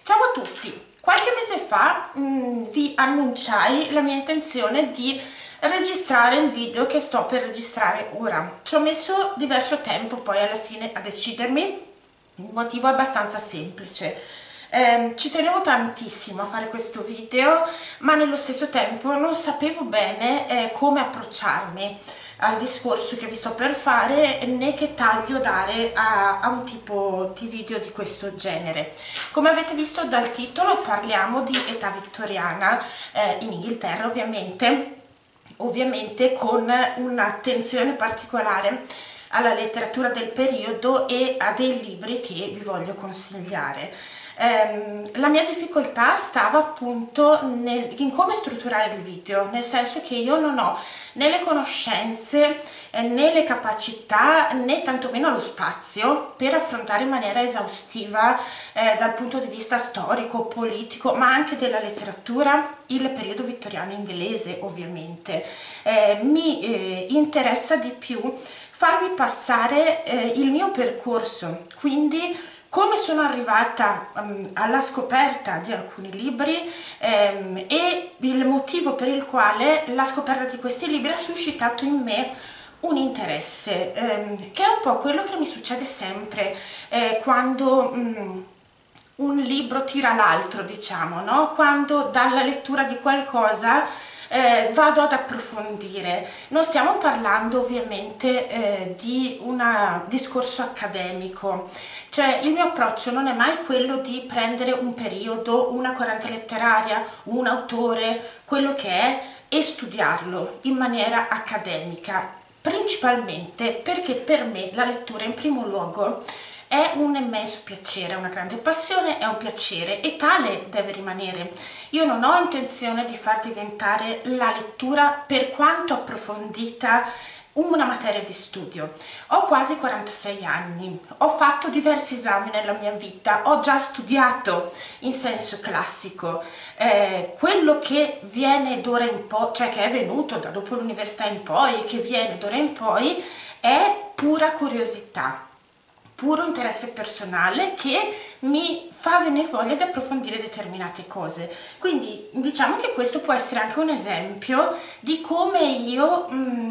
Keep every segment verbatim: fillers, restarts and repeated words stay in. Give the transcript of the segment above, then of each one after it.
Ciao a tutti! Qualche mese fa mh, vi annunciai la mia intenzione di registrare il video che sto per registrare ora. Ci ho messo diverso tempo poi alla fine a decidermi, il motivo è abbastanza semplice. Eh, ci tenevo tantissimo a fare questo video, ma nello stesso tempo non sapevo bene eh, come approcciarmi al discorso che vi sto per fare, né che taglio dare a, a un tipo di video di questo genere. Come avete visto dal titolo, parliamo di età vittoriana eh, in Inghilterra, ovviamente, ovviamente con un'attenzione particolare alla letteratura del periodo e a dei libri che vi voglio consigliare. Um, la mia difficoltà stava appunto nel, in come strutturare il video, nel senso che io non ho né le conoscenze eh, né le capacità né tantomeno lo spazio per affrontare in maniera esaustiva eh, dal punto di vista storico, politico, ma anche della letteratura, il periodo vittoriano inglese. Ovviamente eh, mi eh, interessa di più farvi passare eh, il mio percorso, quindi come sono arrivata um, alla scoperta di alcuni libri um, e il motivo per il quale la scoperta di questi libri ha suscitato in me un interesse, um, che è un po' quello che mi succede sempre eh, quando um, un libro tira l'altro, diciamo, no? Quando dalla lettura di qualcosa Eh, vado ad approfondire. Non stiamo parlando ovviamente eh, di un discorso accademico, cioè il mio approccio non è mai quello di prendere un periodo, una corrente letteraria, un autore, quello che è, e studiarlo in maniera accademica, principalmente perché per me la lettura in primo luogo è un immenso piacere, una grande passione, è un piacere e tale deve rimanere. Io non ho intenzione di far diventare la lettura, per quanto approfondita, una materia di studio. Ho quasi quarantasei anni, ho fatto diversi esami nella mia vita, ho già studiato in senso classico. Eh, quello che viene d'ora in poi, cioè che è venuto da dopo l'università in poi e che viene d'ora in poi, è pura curiosità, puro interesse personale che mi fa venire voglia di approfondire determinate cose. Quindi diciamo che questo può essere anche un esempio di come io mm,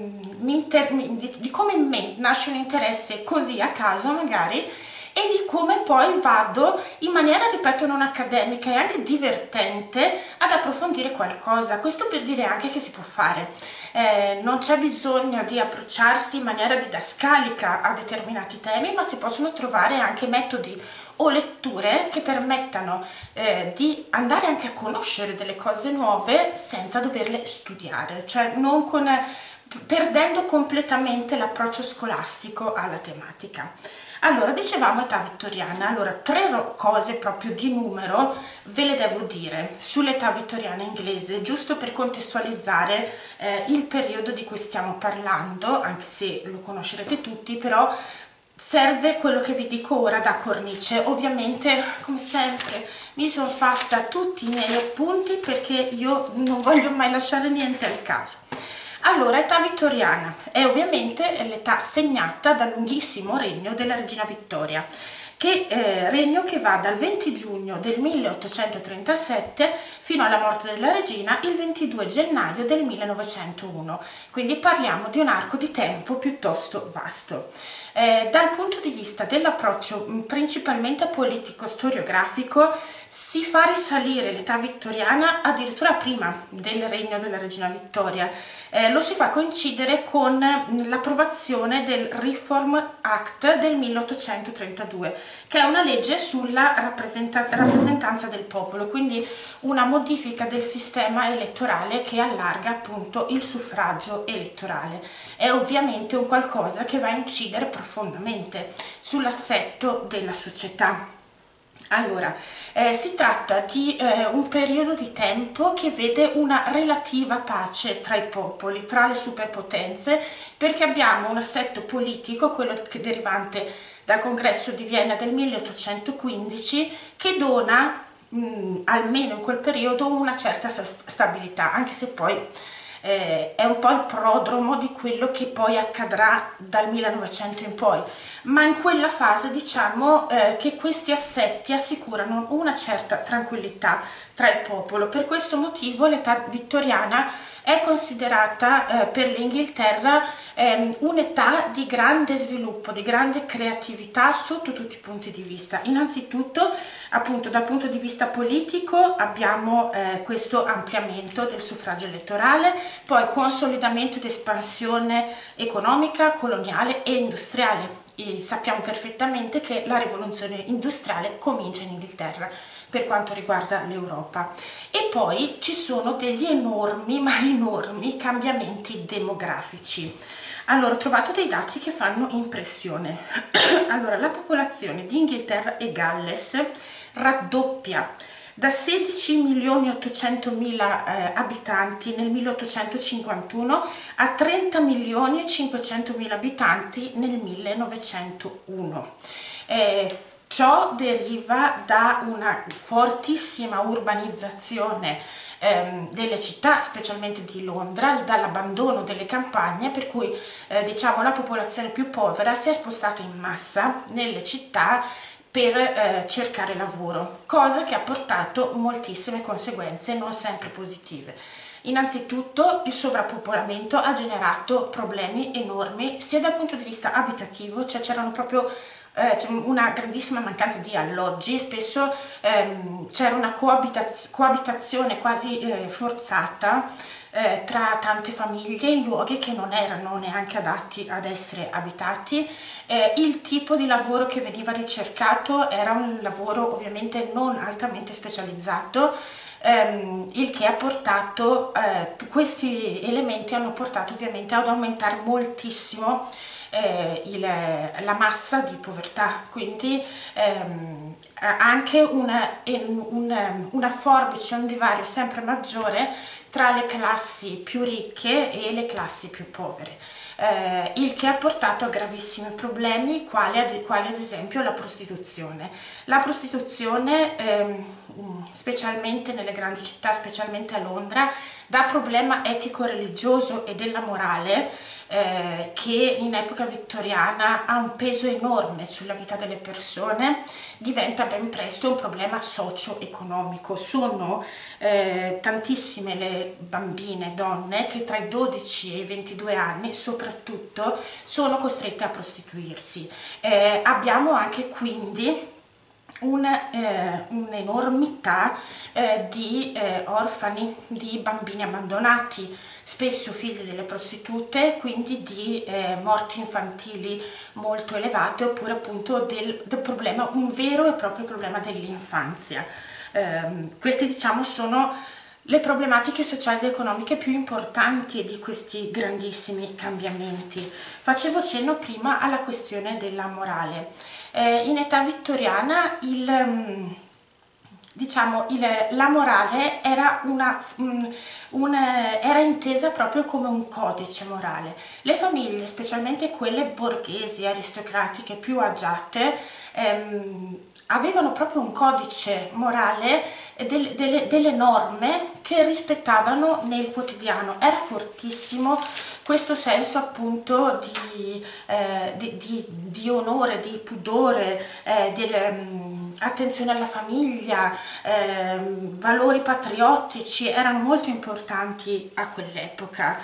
mi inter di, di come in me nasce un interesse così a caso magari, e di come poi vado in maniera, ripeto, non accademica e anche divertente ad approfondire qualcosa. Questo per dire anche che si può fare, eh, non c'è bisogno di approcciarsi in maniera didascalica a determinati temi, ma si possono trovare anche metodi o letture che permettano eh, di andare anche a conoscere delle cose nuove senza doverle studiare, cioè non con, perdendo completamente l'approccio scolastico alla tematica. Allora, dicevamo età vittoriana. Allora, tre cose proprio di numero ve le devo dire sull'età vittoriana inglese, giusto per contestualizzare eh, il periodo di cui stiamo parlando, anche se lo conoscerete tutti, però serve quello che vi dico ora da cornice. Ovviamente, come sempre, mi sono fatta tutti i miei appunti perché io non voglio mai lasciare niente al caso. Allora, età vittoriana è ovviamente l'età segnata dal lunghissimo regno della regina Vittoria, che eh, regno che va dal venti giugno del milleottocentotrentasette fino alla morte della regina il ventidue gennaio del millenovecentouno, quindi parliamo di un arco di tempo piuttosto vasto. Eh, dal punto di vista dell'approccio principalmente politico-storiografico, si fa risalire l'età vittoriana addirittura prima del regno della regina Vittoria. Eh, lo si fa coincidere con l'approvazione del Reform Act del milleottocentotrentadue, che è una legge sulla rappresenta rappresentanza del popolo, quindi una modifica del sistema elettorale che allarga appunto il suffragio elettorale. È ovviamente un qualcosa che va a incidere profondamente sull'assetto della società. Allora, eh, si tratta di eh, un periodo di tempo che vede una relativa pace tra i popoli, tra le superpotenze, perché abbiamo un assetto politico, quello che derivante dal Congresso di Vienna del milleottocentoquindici, che dona, mh, almeno in quel periodo, una certa stabilità, anche se poi eh, è un po' il prodromo di quello che poi accadrà dal millenovecento in poi, ma in quella fase diciamo eh, che questi assetti assicurano una certa tranquillità tra il popolo. Per questo motivo l'età vittoriana è considerata eh, per l'Inghilterra ehm, un'età di grande sviluppo, di grande creatività sotto tutti i punti di vista. Innanzitutto, appunto, dal punto di vista politico abbiamo eh, questo ampliamento del suffragio elettorale, poi consolidamento ed espansione economica, coloniale e industriale. E sappiamo perfettamente che la rivoluzione industriale comincia in Inghilterra per quanto riguarda l'Europa. E poi ci sono degli enormi, ma enormi cambiamenti demografici. Allora, ho trovato dei dati che fanno impressione. Allora, la popolazione di Inghilterra e Galles raddoppia da sedici milioni ottocentomila eh, abitanti nel milleottocentocinquantuno a trenta milioni e cinquecentomila abitanti nel millenovecentouno. Eh, ciò deriva da una fortissima urbanizzazione ehm, delle città, specialmente di Londra, dall'abbandono delle campagne, per cui eh, diciamo la popolazione più povera si è spostata in massa nelle città per eh, cercare lavoro, cosa che ha portato moltissime conseguenze non sempre positive. Innanzitutto il sovrappopolamento ha generato problemi enormi sia dal punto di vista abitativo, cioè c'erano proprio eh, c'è una grandissima mancanza di alloggi, spesso ehm, c'era una coabitaz- coabitazione quasi eh, forzata eh, tra tante famiglie in luoghi che non erano neanche adatti ad essere abitati. Eh, il tipo di lavoro che veniva ricercato era un lavoro ovviamente non altamente specializzato, ehm, il che ha portato, eh, questi elementi hanno portato ovviamente ad aumentare moltissimo eh, il, la massa di povertà, quindi ehm, anche una, un, una forbice, un divario sempre maggiore tra le classi più ricche e le classi più povere. Eh, il che ha portato a gravissimi problemi, quali ad, quali ad esempio la prostituzione. La prostituzione, ehm, specialmente nelle grandi città, specialmente a Londra, dà problema etico-religioso e della morale eh, che in epoca vittoriana ha un peso enorme sulla vita delle persone, diventa ben presto un problema socio-economico. Sono eh, tantissime le bambine, donne, che tra i dodici e i ventidue anni soprattutto sono costrette a prostituirsi. Eh, abbiamo anche quindi un'enormità eh, un eh, di eh, orfani, di bambini abbandonati, spesso figli delle prostitute, quindi di eh, morti infantili molto elevate, oppure appunto del, del problema, un vero e proprio problema dell'infanzia. Eh, queste diciamo sono le problematiche sociali ed economiche più importanti di questi grandissimi cambiamenti. Facevo cenno prima alla questione della morale. Eh, in età vittoriana il, diciamo, il, la morale era, una, un, un, era intesa proprio come un codice morale. Le famiglie, specialmente quelle borghesi, aristocratiche, più agiate, ehm, avevano proprio un codice morale, del, delle, delle norme che rispettavano nel quotidiano. Era fortissimo questo senso appunto di, eh, di, di, di onore, di pudore, eh, del, um, attenzione alla famiglia, eh, valori patriottici erano molto importanti a quell'epoca.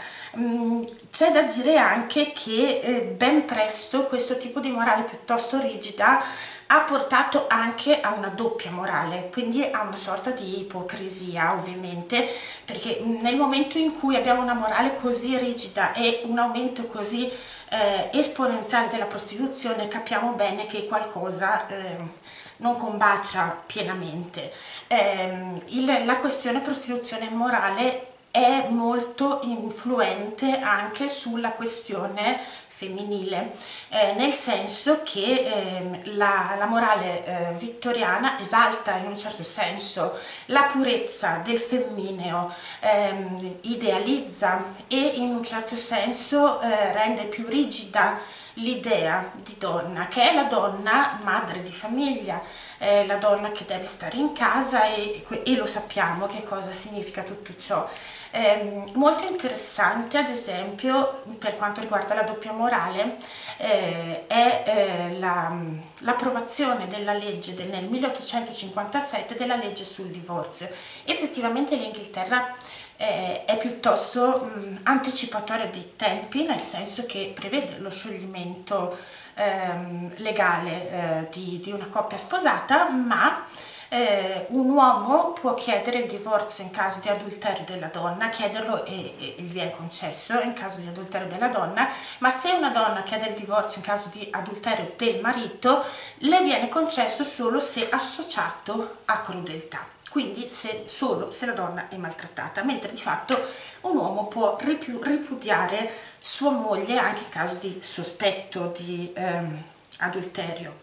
C'è da dire anche che eh, ben presto questo tipo di morale piuttosto rigida ha portato anche a una doppia morale, quindi a una sorta di ipocrisia, ovviamente, perché nel momento in cui abbiamo una morale così rigida e un aumento così eh, esponenziale della prostituzione, capiamo bene che qualcosa eh, non combacia pienamente. Eh, il, la questione prostituzione morale è molto influente anche sulla questione femminile, eh, nel senso che eh, la, la morale eh, vittoriana esalta in un certo senso la purezza del femmineo, ehm, idealizza e in un certo senso eh, rende più rigida l'idea di donna, che è la donna madre di famiglia, eh, la donna che deve stare in casa e, e lo sappiamo che cosa significa tutto ciò. Eh, molto interessante, ad esempio, per quanto riguarda la doppia morale, eh, è eh, l'approvazione la, della legge del, nel milleottocentocinquantasette della legge sul divorzio. Effettivamente l'Inghilterra eh, è piuttosto mh, anticipatoria dei tempi, nel senso che prevede lo scioglimento ehm, legale eh, di, di una coppia sposata, ma Eh, un uomo può chiedere il divorzio in caso di adulterio della donna, chiederlo e, e gli viene concesso in caso di adulterio della donna, ma se una donna chiede il divorzio in caso di adulterio del marito, le viene concesso solo se associato a crudeltà, quindi se, solo se la donna è maltrattata, mentre di fatto un uomo può ripu ripudiare sua moglie anche in caso di sospetto di ehm, adulterio.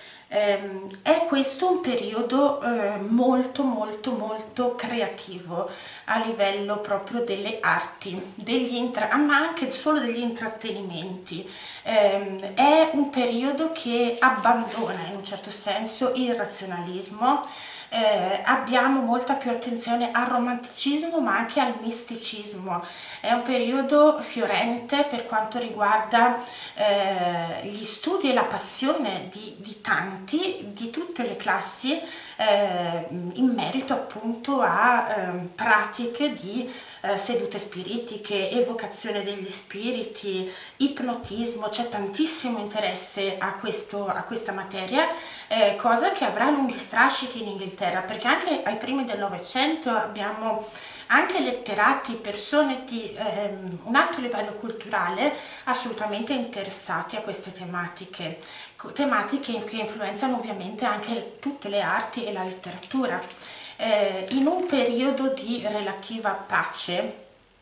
Eh, è questo un periodo eh, molto molto molto creativo a livello proprio delle arti, degli intra ma anche solo degli intrattenimenti. Eh, è un periodo che abbandona in un certo senso il razionalismo. Eh, abbiamo molta più attenzione al romanticismo ma anche al misticismo. È un periodo fiorente per quanto riguarda eh, gli studi e la passione di, di tanti, di tutte le classi, eh, in merito appunto a eh, pratiche di eh, sedute spiritiche, evocazione degli spiriti, ipnotismo. C'è tantissimo interesse a, questo, a questa materia, eh, cosa che avrà lunghi strascichi in Inghilterra, perché anche ai primi del Novecento abbiamo anche letterati, persone di ehm, un alto livello culturale assolutamente interessati a queste tematiche, tematiche che influenzano ovviamente anche tutte le arti e la letteratura. Eh, in un periodo di relativa pace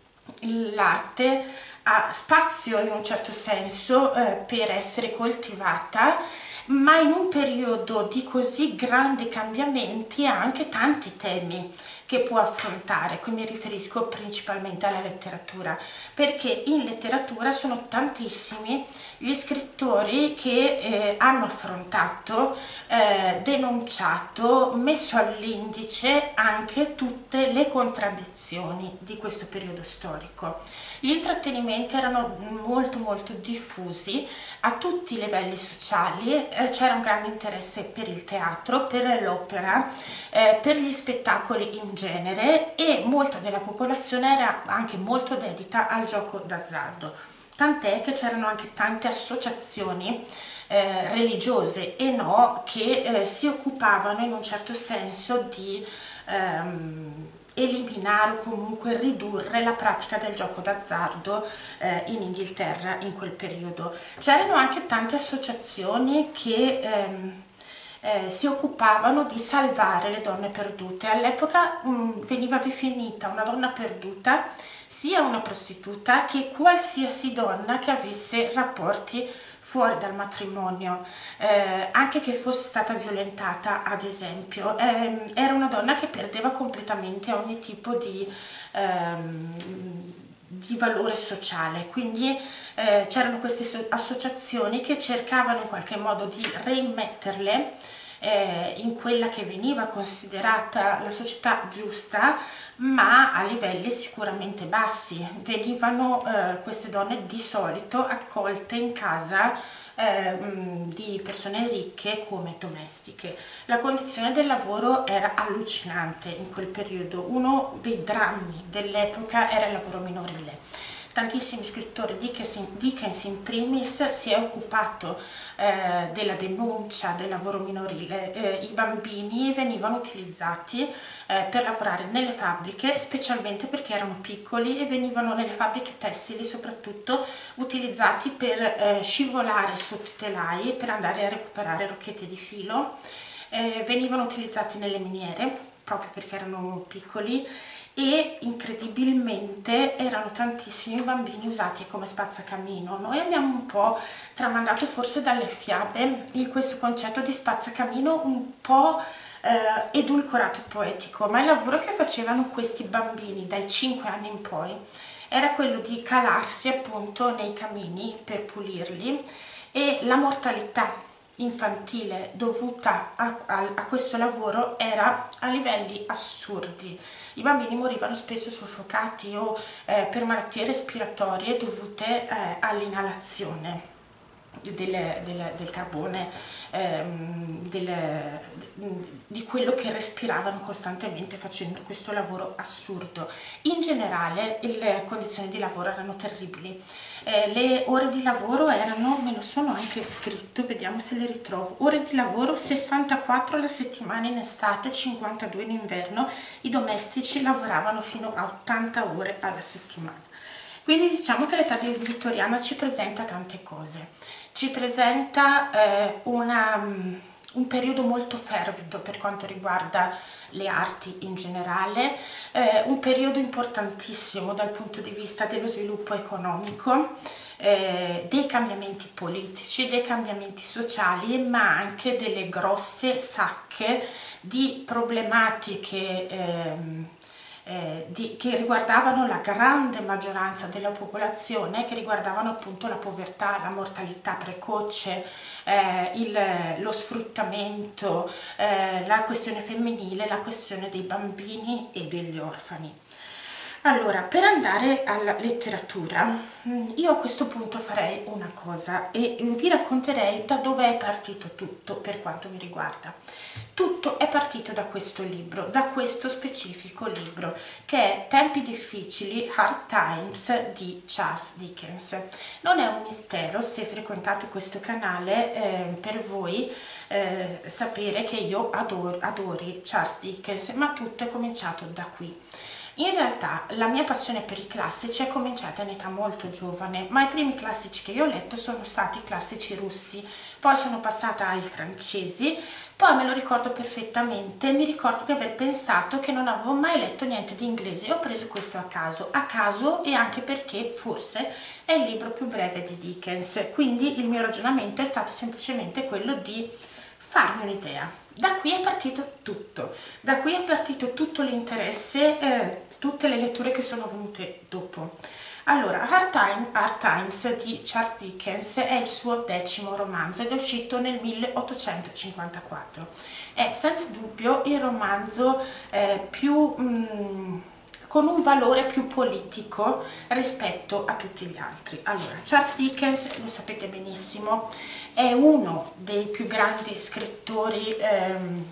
l'arte ha spazio in un certo senso eh, per essere coltivata, ma in un periodo di così grandi cambiamenti ha anche tanti temi che può affrontare. Qui mi riferisco principalmente alla letteratura, perché in letteratura sono tantissimi gli scrittori che eh, hanno affrontato, eh, denunciato, messo all'indice anche tutte le contraddizioni di questo periodo storico. Gli intrattenimenti erano molto molto diffusi a tutti i livelli sociali, eh, c'era un grande interesse per il teatro, per l'opera, eh, per gli spettacoli in genere, e molta della popolazione era anche molto dedita al gioco d'azzardo, tant'è che c'erano anche tante associazioni eh, religiose e no che eh, si occupavano in un certo senso di ehm, eliminare o comunque ridurre la pratica del gioco d'azzardo eh, in Inghilterra in quel periodo. C'erano anche tante associazioni che ehm, eh, si occupavano di salvare le donne perdute. All'epoca mh, veniva definita una donna perduta sia una prostituta che qualsiasi donna che avesse rapporti fuori dal matrimonio, eh, anche che fosse stata violentata, ad esempio. Eh, era una donna che perdeva completamente ogni tipo di, ehm, di valore sociale, quindi eh, c'erano queste associazioni che cercavano in qualche modo di reimmetterle eh, in quella che veniva considerata la società giusta, ma a livelli sicuramente bassi. Venivano eh, queste donne di solito accolte in casa eh, di persone ricche come domestiche. La condizione del lavoro era allucinante in quel periodo. Uno dei drammi dell'epoca era il lavoro minorile. Tantissimi scrittori, Dickens in primis, si è occupato eh, della denuncia del lavoro minorile. Eh, I bambini venivano utilizzati eh, per lavorare nelle fabbriche, specialmente perché erano piccoli, e venivano nelle fabbriche tessili soprattutto utilizzati per eh, scivolare sotto i telai per andare a recuperare rocchette di filo. Eh, venivano utilizzati nelle miniere proprio perché erano piccoli, e incredibilmente erano tantissimi bambini usati come spazzacamino. Noi abbiamo un po' tramandato forse dalle fiabe in questo concetto di spazzacamino un po' eh, edulcorato e poetico, ma il lavoro che facevano questi bambini dai cinque anni in poi era quello di calarsi appunto nei camini per pulirli, e la mortalità infantile dovuta a, a, a questo lavoro era a livelli assurdi. I bambini morivano spesso soffocati o eh, per malattie respiratorie dovute eh, all'inalazione del, del, del carbone, ehm, del, di quello che respiravano costantemente facendo questo lavoro assurdo. In generale le condizioni di lavoro erano terribili. Eh, le ore di lavoro erano, me lo sono anche scritto, vediamo se le ritrovo, ore di lavoro sessantaquattro alla settimana in estate, cinquantadue in inverno. I domestici lavoravano fino a ottanta ore alla settimana. Quindi diciamo che l'età vittoriana ci presenta tante cose, ci presenta eh, una, um, un periodo molto fervido per quanto riguarda le arti in generale, eh, un periodo importantissimo dal punto di vista dello sviluppo economico, eh, dei cambiamenti politici, dei cambiamenti sociali, ma anche delle grosse sacche di problematiche ehm, Eh, di, che riguardavano la grande maggioranza della popolazione, che riguardavano appunto la povertà, la mortalità precoce, eh, il, lo sfruttamento, eh, la questione femminile, la questione dei bambini e degli orfani. Allora, per andare alla letteratura, io a questo punto farei una cosa e vi racconterei da dove è partito tutto per quanto mi riguarda. Tutto è partito da questo libro, da questo specifico libro, che è Tempi difficili, Hard Times di Charles Dickens. Non è un mistero, se frequentate questo canale, eh, per voi eh, sapere che io adoro, adori Charles Dickens, ma tutto è cominciato da qui. In realtà la mia passione per i classici è cominciata in età molto giovane, ma i primi classici che io ho letto sono stati i classici russi, poi sono passata ai francesi, poi me lo ricordo perfettamente, mi ricordo di aver pensato che non avevo mai letto niente di inglese e ho preso questo a caso, a caso e anche perché forse è il libro più breve di Dickens, quindi il mio ragionamento è stato semplicemente quello di farmi un'idea. Da qui è partito tutto, da qui è partito tutto l'interesse, eh, tutte le letture che sono venute dopo. Allora, Hard, Time, Hard Times di Charles Dickens è il suo decimo romanzo ed è uscito nel milleottocentocinquantaquattro. È senza dubbio il romanzo eh, più... Mm, con un valore più politico rispetto a tutti gli altri. Allora, Charles Dickens, lo sapete benissimo, è uno dei più grandi scrittori, ehm,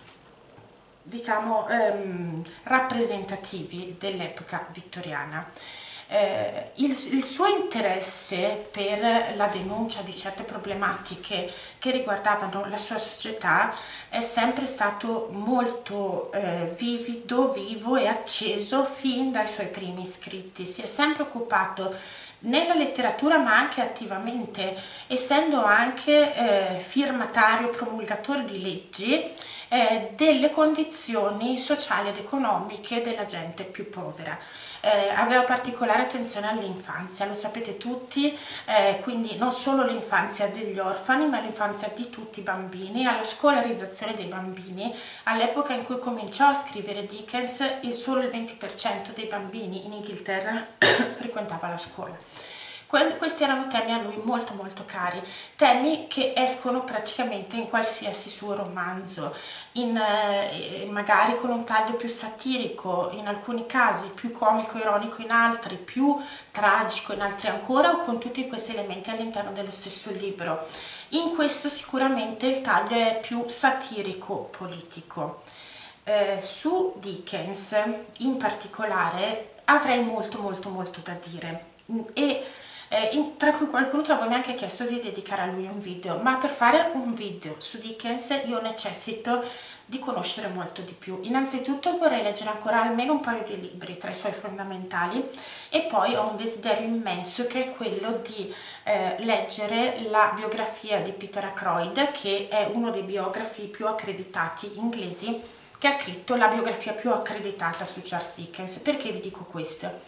diciamo, ehm, rappresentativi dell'epoca vittoriana. Eh, il, il suo interesse per la denuncia di certe problematiche che riguardavano la sua società è sempre stato molto eh, vivido, vivo e acceso fin dai suoi primi scritti. Si è sempre occupato nella letteratura ma anche attivamente, essendo anche eh, firmatario, promulgatore di leggi, eh, delle condizioni sociali ed economiche della gente più povera. Eh, aveva particolare attenzione all'infanzia, lo sapete tutti, eh, quindi non solo l'infanzia degli orfani ma l'infanzia di tutti i bambini, alla scolarizzazione dei bambini. All'epoca in cui cominciò a scrivere Dickens, il solo il venti per cento dei bambini in Inghilterra frequentava la scuola. Questi erano temi a lui molto molto cari, temi che escono praticamente in qualsiasi suo romanzo, in, eh, magari con un taglio più satirico in alcuni casi, più comico-ironico in altri, più tragico in altri ancora, o con tutti questi elementi all'interno dello stesso libro. In questo sicuramente il taglio è più satirico-politico. Eh, su Dickens in particolare avrei molto molto molto da dire e Eh, in, tra cui qualcuno tra voi mi ha anche chiesto di dedicare a lui un video, ma per fare un video su Dickens io necessito di conoscere molto di più. Innanzitutto vorrei leggere ancora almeno un paio di libri tra i suoi fondamentali e poi ho un desiderio immenso che è quello di eh, leggere la biografia di Peter Ackroyd, che è uno dei biografi più accreditati inglesi, che ha scritto la biografia più accreditata su Charles Dickens. Perché vi dico questo?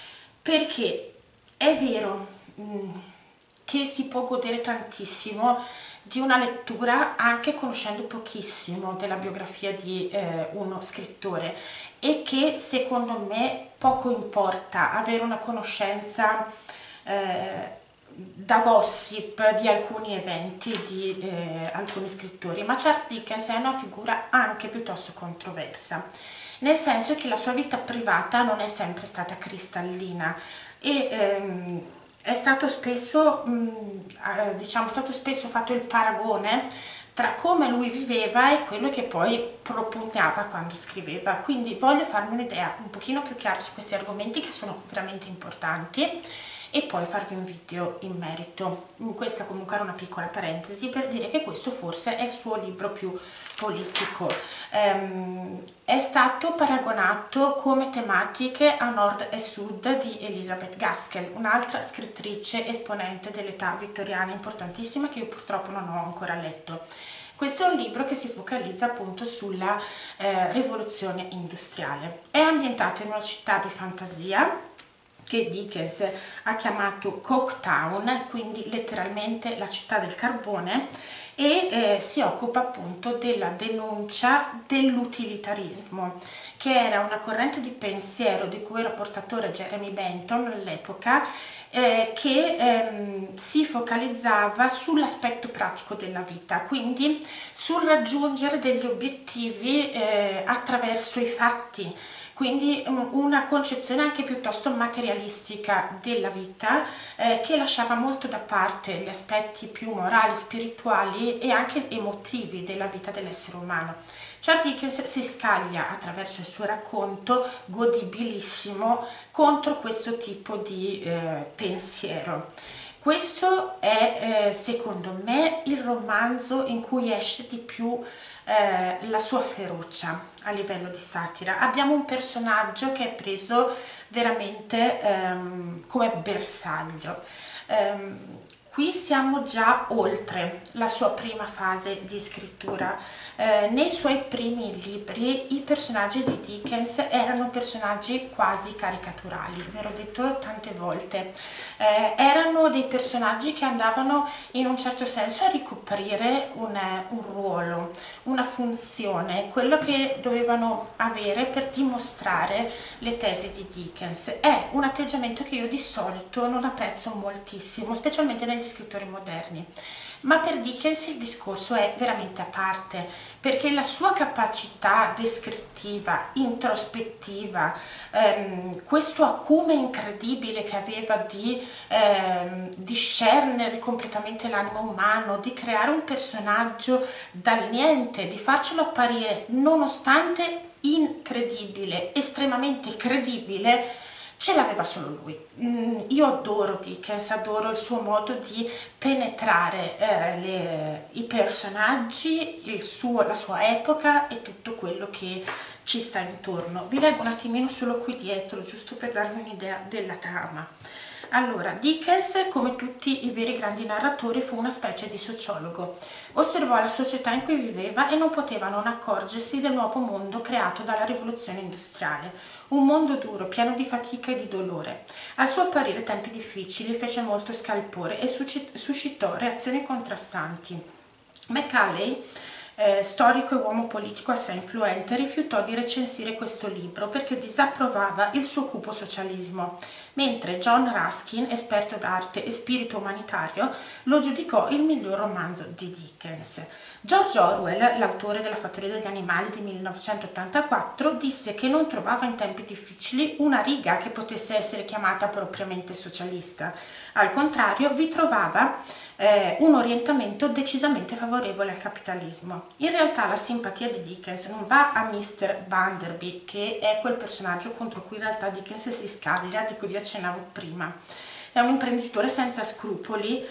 Perché è vero mh, che si può godere tantissimo di una lettura anche conoscendo pochissimo della biografia di eh, uno scrittore e che secondo me poco importa avere una conoscenza eh, da gossip di alcuni eventi di eh, alcuni scrittori, ma Charles Dickens è una figura anche piuttosto controversa, nel senso che la sua vita privata non è sempre stata cristallina e ehm, è stato spesso, mh, eh, diciamo, è stato spesso fatto il paragone tra come lui viveva e quello che poi propugnava quando scriveva. Quindi voglio farmi un'idea un pochino più chiara su questi argomenti che sono veramente importanti e poi farvi un video in merito. Questa comunque era una piccola parentesi per dire che questo forse è il suo libro più politico. Um, è stato paragonato come tematiche a Nord e Sud di Elizabeth Gaskell, un'altra scrittrice esponente dell'età vittoriana importantissima che io purtroppo non ho ancora letto. Questo è un libro che si focalizza appunto sulla eh, rivoluzione industriale. È ambientato in una città di fantasia che Dickens ha chiamato Coketown, quindi letteralmente la città del carbone, e eh, si occupa appunto della denuncia dell'utilitarismo, che era una corrente di pensiero di cui era portatore Jeremy Bentham all'epoca, eh, che ehm, si focalizzava sull'aspetto pratico della vita, quindi sul raggiungere degli obiettivi eh, attraverso i fatti. Quindi una concezione anche piuttosto materialistica della vita eh, che lasciava molto da parte gli aspetti più morali, spirituali e anche emotivi della vita dell'essere umano. Charles Dickens si scaglia attraverso il suo racconto godibilissimo contro questo tipo di eh, pensiero. Questo è eh, secondo me il romanzo in cui esce di più eh, la sua ferocia a livello di satira. Abbiamo un personaggio che è preso veramente ehm, come bersaglio. Ehm, qui siamo già oltre la sua prima fase di scrittura. Eh, nei suoi primi libri i personaggi di Dickens erano personaggi quasi caricaturali, ve l'ho detto tante volte. Eh, erano dei personaggi che andavano in un certo senso a ricoprire un, un ruolo, una funzione, quello che dovevano avere per dimostrare le tesi di Dickens. È un atteggiamento che io di solito non apprezzo moltissimo, specialmente negli scrittori moderni. Ma per Dickens il discorso è veramente a parte, perché la sua capacità descrittiva, introspettiva, ehm, questo acume incredibile che aveva di ehm, discernere completamente l'animo umano, di creare un personaggio dal niente, di farcelo apparire nonostante incredibile, estremamente credibile, ce l'aveva solo lui. Mm, io adoro Dickens, adoro il suo modo di penetrare eh, le, i personaggi, il suo, la sua epoca e tutto quello che ci sta intorno. Vi leggo un attimino solo qui dietro, giusto per darvi un'idea della trama. Allora, Dickens, come tutti i veri grandi narratori, fu una specie di sociologo. Osservò la società in cui viveva e non poteva non accorgersi del nuovo mondo creato dalla rivoluzione industriale. Un mondo duro, pieno di fatica e di dolore. Al suo apparire tempi difficili, fece molto scalpore e suscitò reazioni contrastanti. Macaulay, Eh, storico e uomo politico assai influente, rifiutò di recensire questo libro perché disapprovava il suo cupo socialismo, mentre John Ruskin, esperto d'arte e spirito umanitario, lo giudicò il miglior romanzo di Dickens. George Orwell, l'autore della Fattoria degli animali di millenovecentottantaquattro, disse che non trovava in tempi difficili una riga che potesse essere chiamata propriamente socialista. Al contrario, vi trovava eh, un orientamento decisamente favorevole al capitalismo. In realtà la simpatia di Dickens non va a mister Bunderby, che è quel personaggio contro cui in realtà Dickens si scaglia, di cui vi accennavo prima. È un imprenditore senza scrupoli,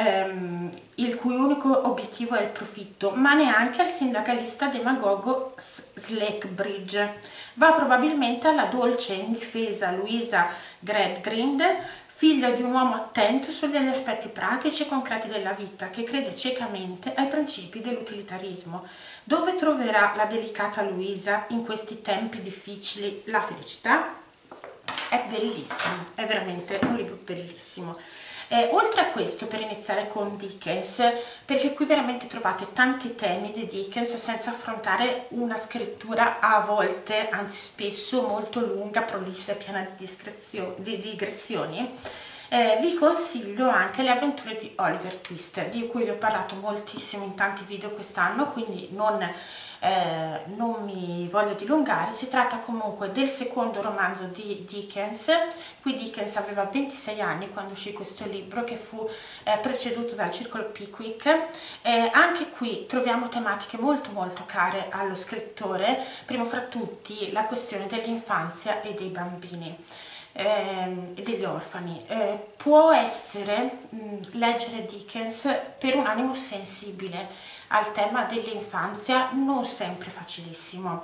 ehm, il cui unico obiettivo è il profitto, ma neanche al sindacalista demagogo Slackbridge. Va probabilmente alla dolce e indifesa Louisa Gradgrind, figlia di un uomo attento sugli aspetti pratici e concreti della vita, che crede ciecamente ai principi dell'utilitarismo. Dove troverà la delicata Louisa in questi tempi difficili la felicità? È bellissimo, è veramente un libro bellissimo. Eh, oltre a questo, per iniziare con Dickens, perché qui veramente trovate tanti temi di Dickens senza affrontare una scrittura a volte, anzi spesso, molto lunga, prolissa e piena di, di digressioni, Eh, vi consiglio anche Le avventure di Oliver Twist, di cui vi ho parlato moltissimo in tanti video quest'anno, quindi non, eh, non mi voglio dilungare. Si tratta comunque del secondo romanzo di Dickens. Qui Dickens aveva ventisei anni quando uscì questo libro, che fu eh, preceduto dal Circolo Pickwick. Eh, anche qui troviamo tematiche molto molto care allo scrittore, primo fra tutti la questione dell'infanzia e dei bambini e degli orfani. Eh, può essere mh, leggere Dickens per un animo sensibile al tema dell'infanzia non sempre facilissimo,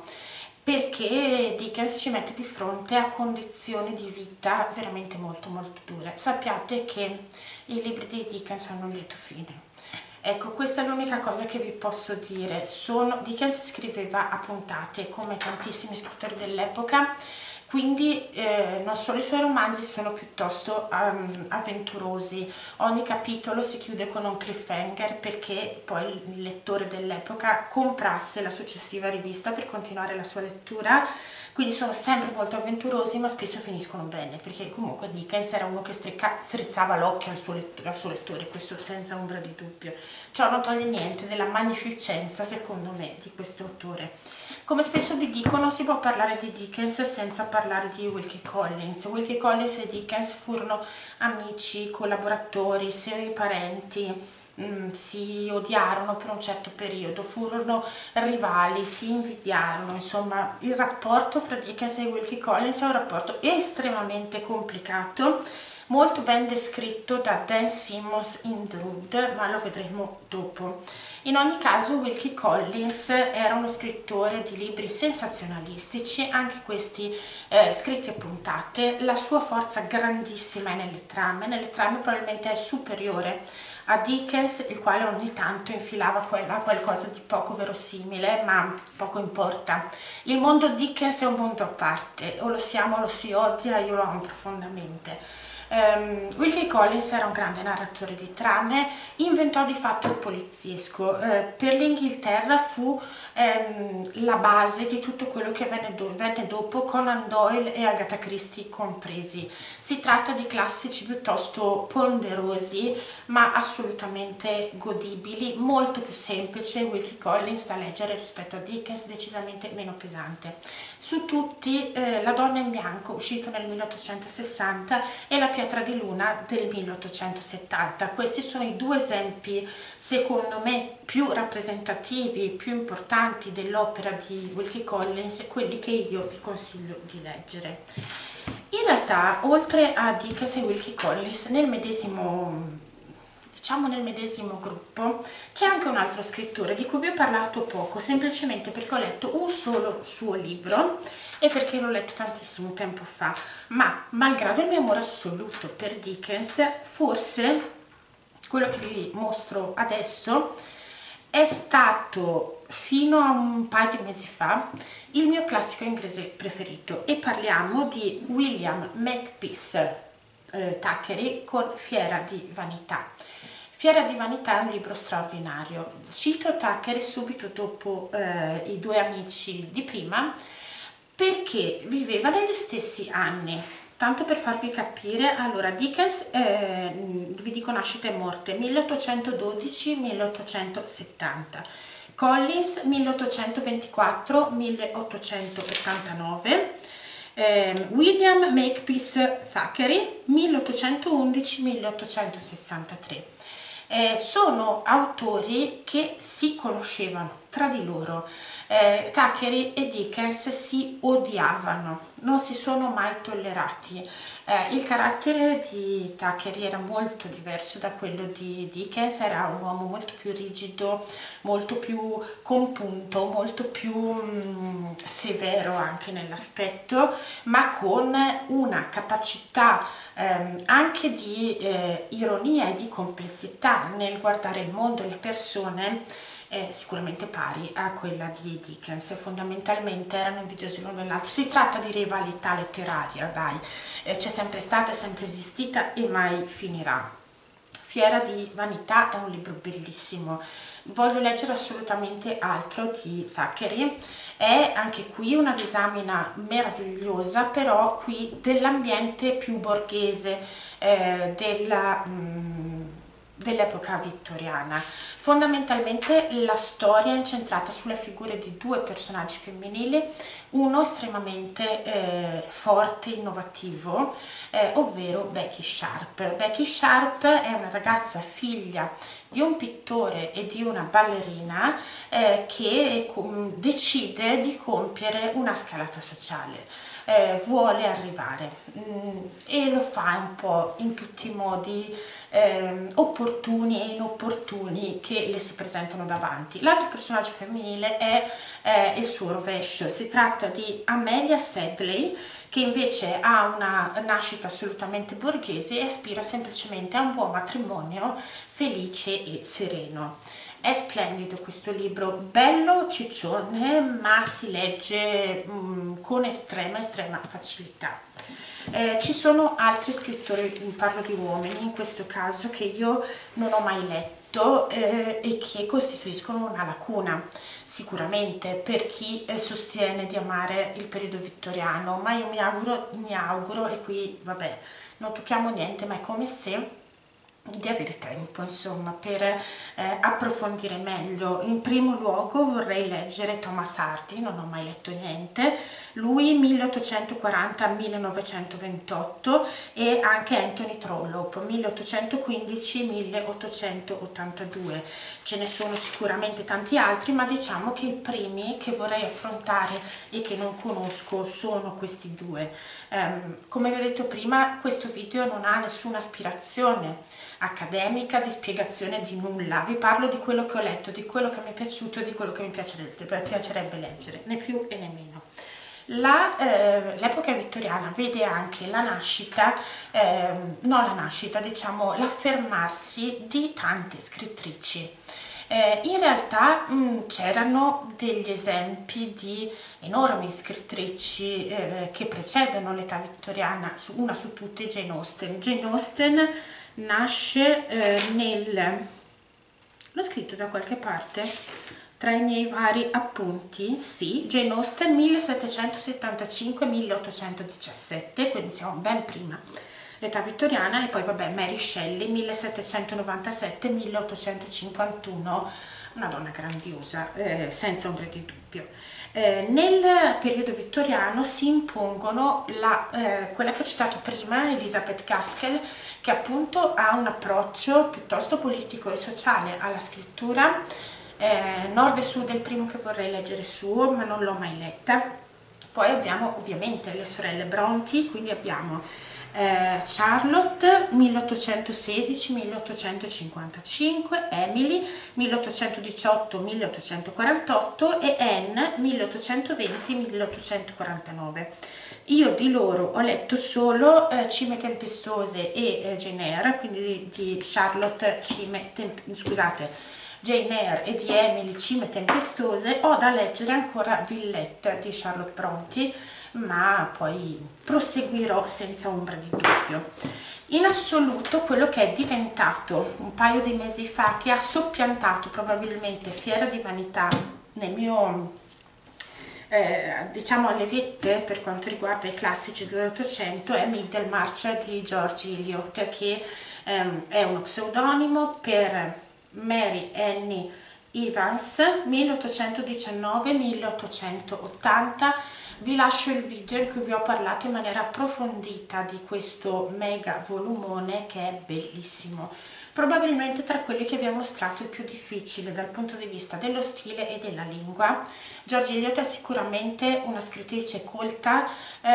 perché Dickens ci mette di fronte a condizioni di vita veramente molto molto dure. Sappiate che i libri di Dickens hanno un lieto fine. Ecco, questa è l'unica cosa che vi posso dire. Sono, Dickens scriveva a puntate, come tantissimi scrittori dell'epoca, quindi eh, non solo i suoi romanzi sono piuttosto um, avventurosi, ogni capitolo si chiude con un cliffhanger perché poi il lettore dell'epoca comprasse la successiva rivista per continuare la sua lettura, quindi sono sempre molto avventurosi, ma spesso finiscono bene, perché comunque Dickens era uno che strizza, strizzava l'occhio al, al suo lettore, questo senza ombra di dubbio. Ciò non toglie niente della magnificenza, secondo me, di questo autore. Come spesso vi dico, non si può parlare di Dickens senza parlare di Wilkie Collins. Wilkie Collins e Dickens furono amici, collaboratori, seri parenti, mh, si odiarono per un certo periodo, furono rivali, si invidiarono, insomma il rapporto fra Dickens e Wilkie Collins è un rapporto estremamente complicato, molto ben descritto da Dan Simmons in Drood, ma lo vedremo dopo. In ogni caso Wilkie Collins era uno scrittore di libri sensazionalistici, anche questi eh, scritti a puntate. La sua forza grandissima è nelle trame, nelle trame probabilmente è superiore a Dickens, il quale ogni tanto infilava quella, qualcosa di poco verosimile, ma poco importa. Il mondo Dickens è un mondo a parte, o lo si ama o lo si odia, io lo amo profondamente. Um, Wilkie Collins era un grande narratore di trame, inventò di fatto il poliziesco. Uh, per l'Inghilterra fu um, la base di tutto quello che venne, do venne dopo, Conan Doyle e Agatha Christie compresi. Si tratta di classici piuttosto ponderosi, ma assolutamente godibili, molto più semplice Wilkie Collins da leggere rispetto a Dickens, decisamente meno pesante. Su tutti eh, La donna in bianco, uscito nel milleottocentosessanta, e La pietra di luna del milleottocentosettanta. Questi sono i due esempi, secondo me, più rappresentativi, più importanti dell'opera di Wilkie Collins, quelli che io vi consiglio di leggere. In realtà, oltre a Dickens e Wilkie Collins, nel medesimo diciamo nel medesimo gruppo c'è anche un altro scrittore di cui vi ho parlato poco, semplicemente perché ho letto un solo suo libro e perché l'ho letto tantissimo tempo fa, ma malgrado il mio amore assoluto per Dickens, forse quello che vi mostro adesso è stato fino a un paio di mesi fa il mio classico inglese preferito, e parliamo di William Makepeace eh, Thackeray con Fiera di vanità. Fiera di vanità è un libro straordinario. Cito Thackeray subito dopo eh, i due amici di prima, perché viveva negli stessi anni. Tanto per farvi capire, allora Dickens, eh, vi dico nascita e morte, milleottocentododici milleottocentosettanta, Collins milleottocentoventiquattro milleottocentottantanove, eh, William Makepeace Thackeray milleottocentoundici milleottocentosessantatré. Eh, sono autori che si conoscevano tra di loro. eh, Thackeray e Dickens si odiavano, non si sono mai tollerati. Eh, il carattere di Thackeray era molto diverso da quello di Dickens, era un uomo molto più rigido, molto più compunto, molto più mm, severo anche nell'aspetto, ma con una capacità ehm, anche di eh, ironia e di complessità nel guardare il mondo e le persone, è sicuramente pari a quella di Dickens. Fondamentalmente erano invidiosi l'uno dell'altro. Si tratta di rivalità letteraria, dai, eh, c'è sempre stata, è sempre esistita e mai finirà. Fiera di vanità è un libro bellissimo, voglio leggere assolutamente altro di Thackeray, è anche qui una disamina meravigliosa, però qui dell'ambiente più borghese, eh, della... Mm, dell'epoca vittoriana. Fondamentalmente la storia è incentrata sulle figure di due personaggi femminili, uno estremamente eh, forte, innovativo, eh, ovvero Becky Sharp. Becky Sharp è una ragazza figlia di un pittore e di una ballerina eh, che decide di compiere una scalata sociale. Eh, vuole arrivare mm, e lo fa un po' in tutti i modi eh, opportuni e inopportuni che le si presentano davanti. L'altro personaggio femminile è eh, il suo rovescio, si tratta di Amelia Sedley, che invece ha una nascita assolutamente borghese e aspira semplicemente a un buon matrimonio felice e sereno. È splendido questo libro, bello ciccione, ma si legge mh, con estrema estrema facilità. Eh, ci sono altri scrittori, parlo di uomini in questo caso, che io non ho mai letto eh, e che costituiscono una lacuna sicuramente per chi eh, sostiene di amare il periodo vittoriano, ma io mi auguro, mi auguro e qui vabbè non tocchiamo niente, ma è come se di avere tempo insomma per eh, approfondire meglio. In primo luogo vorrei leggere Thomas Hardy, non ho mai letto niente, lui milleottocentoquaranta millenovecentoventotto, e anche Anthony Trollope milleottocentoquindici milleottocentottantadue. Ce ne sono sicuramente tanti altri, ma diciamo che i primi che vorrei affrontare e che non conosco sono questi due. Um, come vi ho detto prima, questo video non ha nessuna aspirazione accademica di spiegazione di nulla, vi parlo di quello che ho letto, di quello che mi è piaciuto e di quello che mi piacerebbe, piacerebbe leggere, né più e né meno. L'epoca eh, vittoriana vede anche la nascita, eh, no la nascita, diciamo l'affermarsi di tante scrittrici. Eh, in realtà c'erano degli esempi di enormi scrittrici eh, che precedono l'età vittoriana, una su tutte Jane Austen. Jane Austen nasce eh, nel... l'ho scritto da qualche parte tra i miei vari appunti, sì, Jane Austen millesettecentosettantacinque milleottocentodiciassette, quindi siamo ben prima l'età vittoriana, e poi vabbè Mary Shelley millesettecentonovantasette milleottocentocinquantuno, una donna grandiosa, eh, senza ombra di dubbio. Eh, nel periodo vittoriano si impongono la, eh, quella che ho citato prima, Elizabeth Gaskell, che appunto ha un approccio piuttosto politico e sociale alla scrittura. Eh, Nord e Sud è il primo che vorrei leggere suo, ma non l'ho mai letta. Poi abbiamo ovviamente le sorelle Brontë, quindi abbiamo eh, Charlotte milleottocentosedici milleottocentocinquantacinque, Emily milleottocentodiciotto milleottocentoquarantotto e Anne milleottocentoventi milleottocentoquarantanove. Io di loro ho letto solo eh, Cime tempestose e eh, Jane Eyre, quindi di, di Charlotte Cime, scusate, Jane Eyre e di Emily Cime tempestose. Ho da leggere ancora Villette di Charlotte Brontë, ma poi proseguirò senza ombra di dubbio. In assoluto quello che è diventato un paio di mesi fa, che ha soppiantato probabilmente Fiera di vanità nel mio eh, diciamo alle vette per quanto riguarda i classici dell'Ottocento, è Middlemarch di George Eliot, che ehm, è uno pseudonimo per Mary Annie Evans milleottocentodiciannove milleottocentottanta. Vi lascio il video in cui vi ho parlato in maniera approfondita di questo mega volumone, che è bellissimo, probabilmente tra quelli che vi ho mostrato il più difficile dal punto di vista dello stile e della lingua. George Eliot è sicuramente una scrittrice colta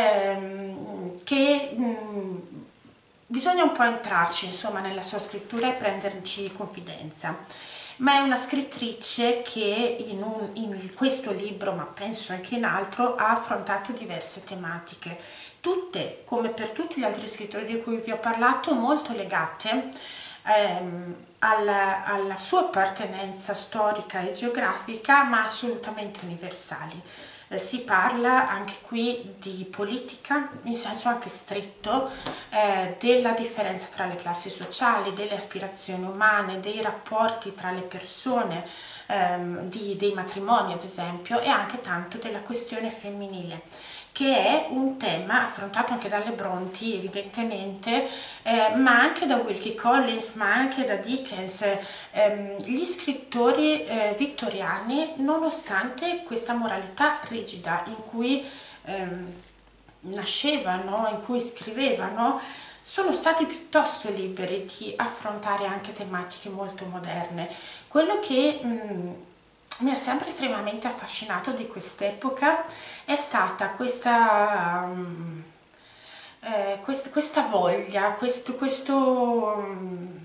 ehm, che mh, bisogna un po' entrarci insomma nella sua scrittura e prenderci confidenza, ma è una scrittrice che in, un, in questo libro, ma penso anche in altro, ha affrontato diverse tematiche, tutte, come per tutti gli altri scrittori di cui vi ho parlato, molto legate ehm, alla, alla sua appartenenza storica e geografica, ma assolutamente universali. Eh, si parla anche qui di politica, in senso anche stretto, eh, della differenza tra le classi sociali, delle aspirazioni umane, dei rapporti tra le persone, ehm, di, dei matrimoni ad esempio, e anche tanto della questione femminile, che è un tema affrontato anche dalle Brontë evidentemente, eh, ma anche da Wilkie Collins, ma anche da Dickens. Ehm, gli scrittori eh, vittoriani, nonostante questa moralità rigida in cui ehm, nascevano, in cui scrivevano, sono stati piuttosto liberi di affrontare anche tematiche molto moderne. Quello che mh, mi ha sempre estremamente affascinato di quest'epoca è stata questa, um, eh, quest, questa voglia, questo, questo um,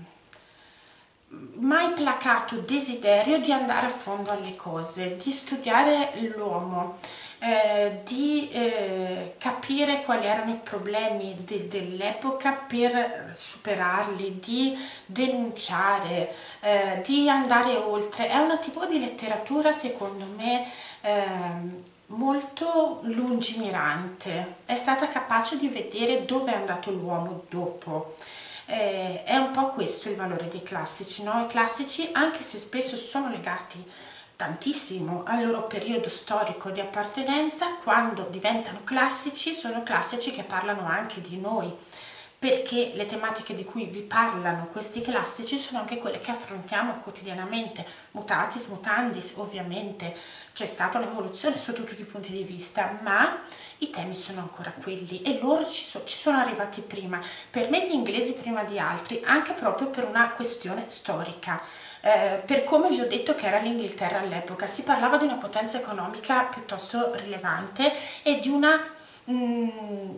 mai placato desiderio di andare a fondo alle cose, di studiare l'uomo, eh, di eh, capire quali erano i problemi de dell'epoca per superarli, di denunciare, eh, di andare oltre. È un tipo di letteratura secondo me eh, molto lungimirante, è stata capace di vedere dove è andato l'uomo dopo. Eh, è un po' questo il valore dei classici, no? I classici, anche se spesso sono legati tantissimo al loro periodo storico di appartenenza, quando diventano classici sono classici che parlano anche di noi, perché le tematiche di cui vi parlano questi classici sono anche quelle che affrontiamo quotidianamente, mutatis mutandis. Ovviamente c'è stata un'evoluzione sotto tutti i punti di vista, ma i temi sono ancora quelli e loro ci, so, ci sono arrivati prima, per me gli inglesi prima di altri, anche proprio per una questione storica. Eh, per come vi ho detto che era l'Inghilterra all'epoca, si parlava di una potenza economica piuttosto rilevante e di una mh,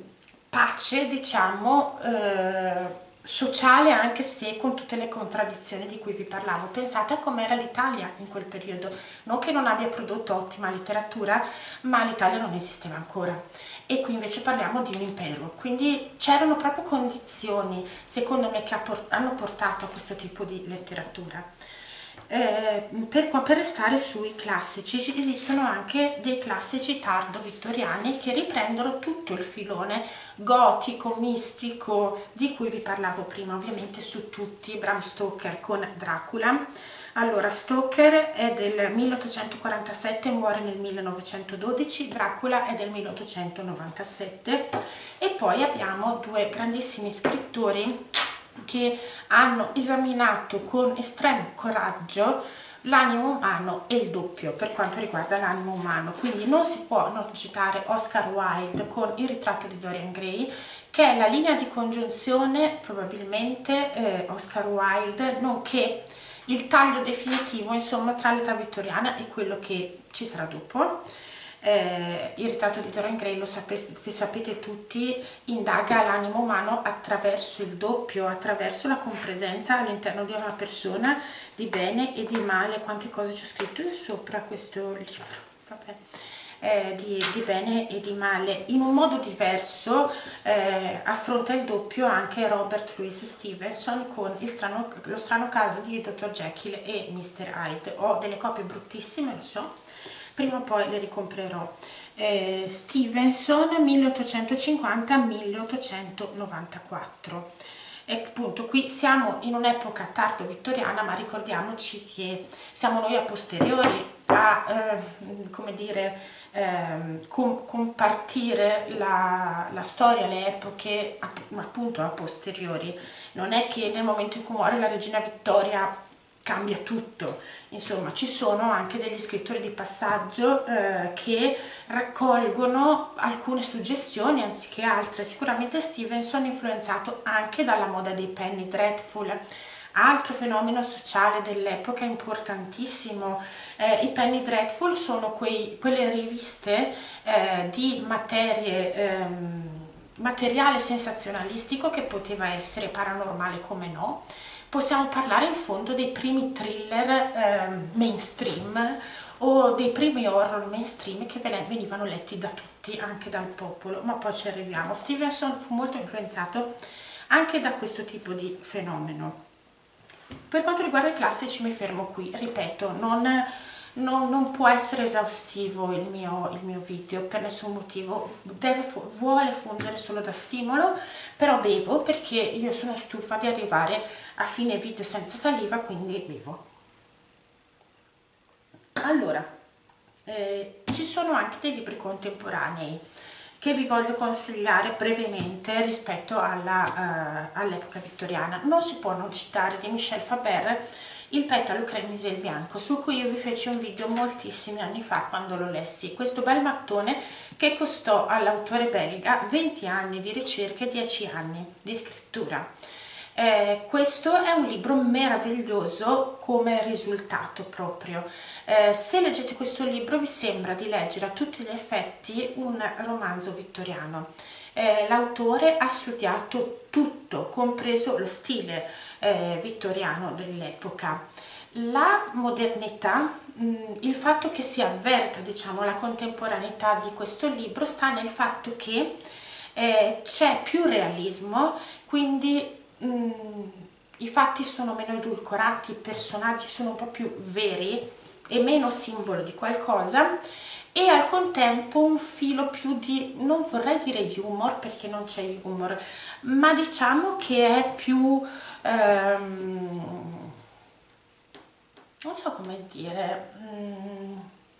pace, diciamo, eh, sociale, anche se con tutte le contraddizioni di cui vi parlavo. Pensate a com'era l'Italia in quel periodo, non che non abbia prodotto ottima letteratura, ma l'Italia non esisteva ancora, e qui invece parliamo di un impero, quindi c'erano proprio condizioni, secondo me, che hanno portato a questo tipo di letteratura. Eh, per, per restare sui classici, esistono anche dei classici tardo vittoriani che riprendono tutto il filone gotico, mistico di cui vi parlavo prima, ovviamente su tutti. Bram Stoker con Dracula. Allora, Stoker è del milleottocentoquarantasette, muore nel millenovecentododici, Dracula è del milleottocentonovantasette, e poi abbiamo due grandissimi scrittori che hanno esaminato con estremo coraggio l'animo umano e il doppio per quanto riguarda l'animo umano. Quindi non si può non citare Oscar Wilde con Il ritratto di Dorian Gray, che è la linea di congiunzione probabilmente eh, Oscar Wilde, nonché il taglio definitivo, insomma, tra l'età vittoriana e quello che ci sarà dopo. Eh, il ritratto di Dorian Gray, lo sapete, sapete tutti, indaga l'animo umano attraverso il doppio, attraverso la compresenza all'interno di una persona di bene e di male. Quante cose ci ho scritto io sopra questo libro, vabbè. Eh, di, di bene e di male in un modo diverso. Eh, affronta il doppio anche Robert Louis Stevenson con il strano, lo strano caso di dottor Jekyll e mister Hyde. Ho delle copie bruttissime, lo so, prima o poi le ricomprerò. eh, Stevenson milleottocentocinquanta milleottocentonovantaquattro. E appunto qui siamo in un'epoca tardo vittoriana, ma ricordiamoci che siamo noi a posteriori a eh, come dire eh, com compartire la, la storia, le epoche appunto a posteriori. Non è che nel momento in cui muore la regina Vittoria cambia tutto. Insomma, ci sono anche degli scrittori di passaggio eh, che raccolgono alcune suggestioni anziché altre. Sicuramente Stevenson è influenzato anche dalla moda dei penny dreadful, altro fenomeno sociale dell'epoca importantissimo. Eh, I penny dreadful sono quei, quelle riviste eh, di materie ehm, materiale sensazionalistico, che poteva essere paranormale come no. Possiamo parlare in fondo dei primi thriller eh, mainstream o dei primi horror mainstream che venivano letti da tutti, anche dal popolo, ma poi ci arriviamo. Stevenson fu molto influenzato anche da questo tipo di fenomeno. Per quanto riguarda i classici mi fermo qui, ripeto, non non, non può essere esaustivo il mio, il mio video per nessun motivo, deve, vuole fungere solo da stimolo, però bevo perché io sono stufa di arrivare a fine video senza saliva, quindi bevo. Allora, eh, ci sono anche dei libri contemporanei che vi voglio consigliare brevemente rispetto alla, uh, all'epoca vittoriana. Non si può non citare di Michel Faber Il petalo cremise il bianco, su cui io vi feci un video moltissimi anni fa quando lo lessi. Questo bel mattone che costò all'autore belga venti anni di ricerca e dieci anni di scrittura. Eh, questo è un libro meraviglioso come risultato proprio. Eh, se leggete questo libro vi sembra di leggere a tutti gli effetti un romanzo vittoriano. Eh, l'autore ha studiato tutto, compreso lo stile eh, vittoriano dell'epoca. La modernità, mh, il fatto che si avverta, diciamo, la contemporaneità di questo libro sta nel fatto che eh, c'è più realismo, quindi Mm, i fatti sono meno edulcorati, i personaggi sono un po' più veri e meno simbolo di qualcosa, e al contempo un filo più di, non vorrei dire humor perché non c'è humor, ma diciamo che è più ehm, non so come dire, mm,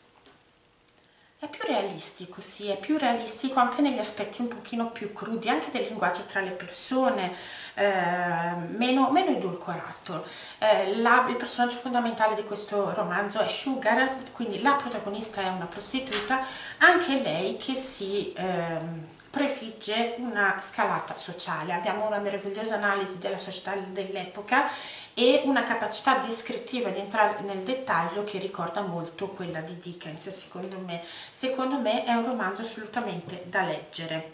è più realistico, sì, è più realistico anche negli aspetti un pochino più crudi, anche del linguaggio tra le persone, eh, meno, meno edulcorato. Eh, la, il personaggio fondamentale di questo romanzo è Sugar, quindi la protagonista è una prostituta, anche lei che si eh, prefigge una scalata sociale. Abbiamo una meravigliosa analisi della società dell'epoca e una capacità descrittiva di entrare nel dettaglio che ricorda molto quella di Dickens, secondo me. Secondo me è un romanzo assolutamente da leggere.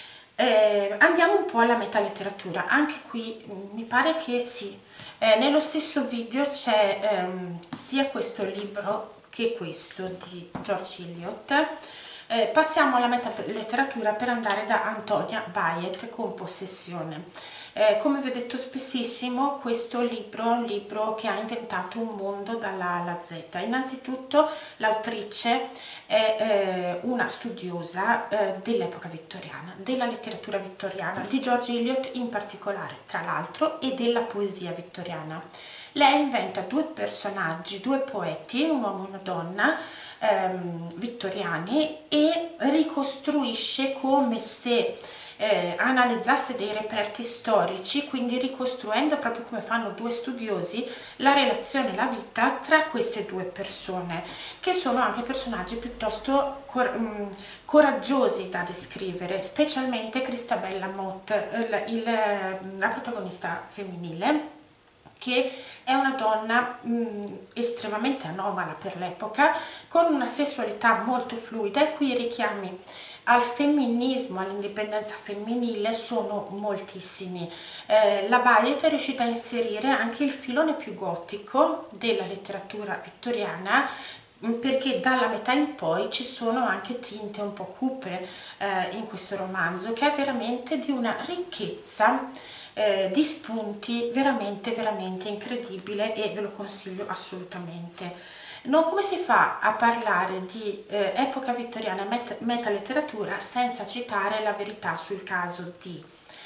Eh, andiamo un po' alla metaletteratura, anche qui mi pare che sì, eh, nello stesso video c'è ehm, sia questo libro che questo di George Eliot. Eh, passiamo alla metaletteratura per andare da Antonia Bayet con Possessione. Eh, come vi ho detto spessissimo, questo libro è un libro che ha inventato un mondo dalla A alla Z. Innanzitutto l'autrice è eh, una studiosa eh, dell'epoca vittoriana, della letteratura vittoriana, di George Eliot in particolare, tra l'altro, e della poesia vittoriana. Lei inventa due personaggi, due poeti, un uomo e una donna, ehm, vittoriani, e ricostruisce come se Eh, analizzasse dei reperti storici, quindi ricostruendo proprio come fanno due studiosi la relazione e la vita tra queste due persone, che sono anche personaggi piuttosto cor mh, coraggiosi da descrivere, specialmente Christabella Mott, il, il, la protagonista femminile, che è una donna mh, estremamente anomala per l'epoca, con una sessualità molto fluida, e qui i richiami al femminismo, all'indipendenza femminile sono moltissimi. Eh, la Bayet è riuscita a inserire anche il filone più gotico della letteratura vittoriana, perché dalla metà in poi ci sono anche tinte un po' cupe eh, in questo romanzo, che è veramente di una ricchezza eh, di spunti veramente veramente incredibile, e ve lo consiglio assolutamente. No, come si fa a parlare di eh, epoca vittoriana e met metaletteratura senza citare La verità sul caso di,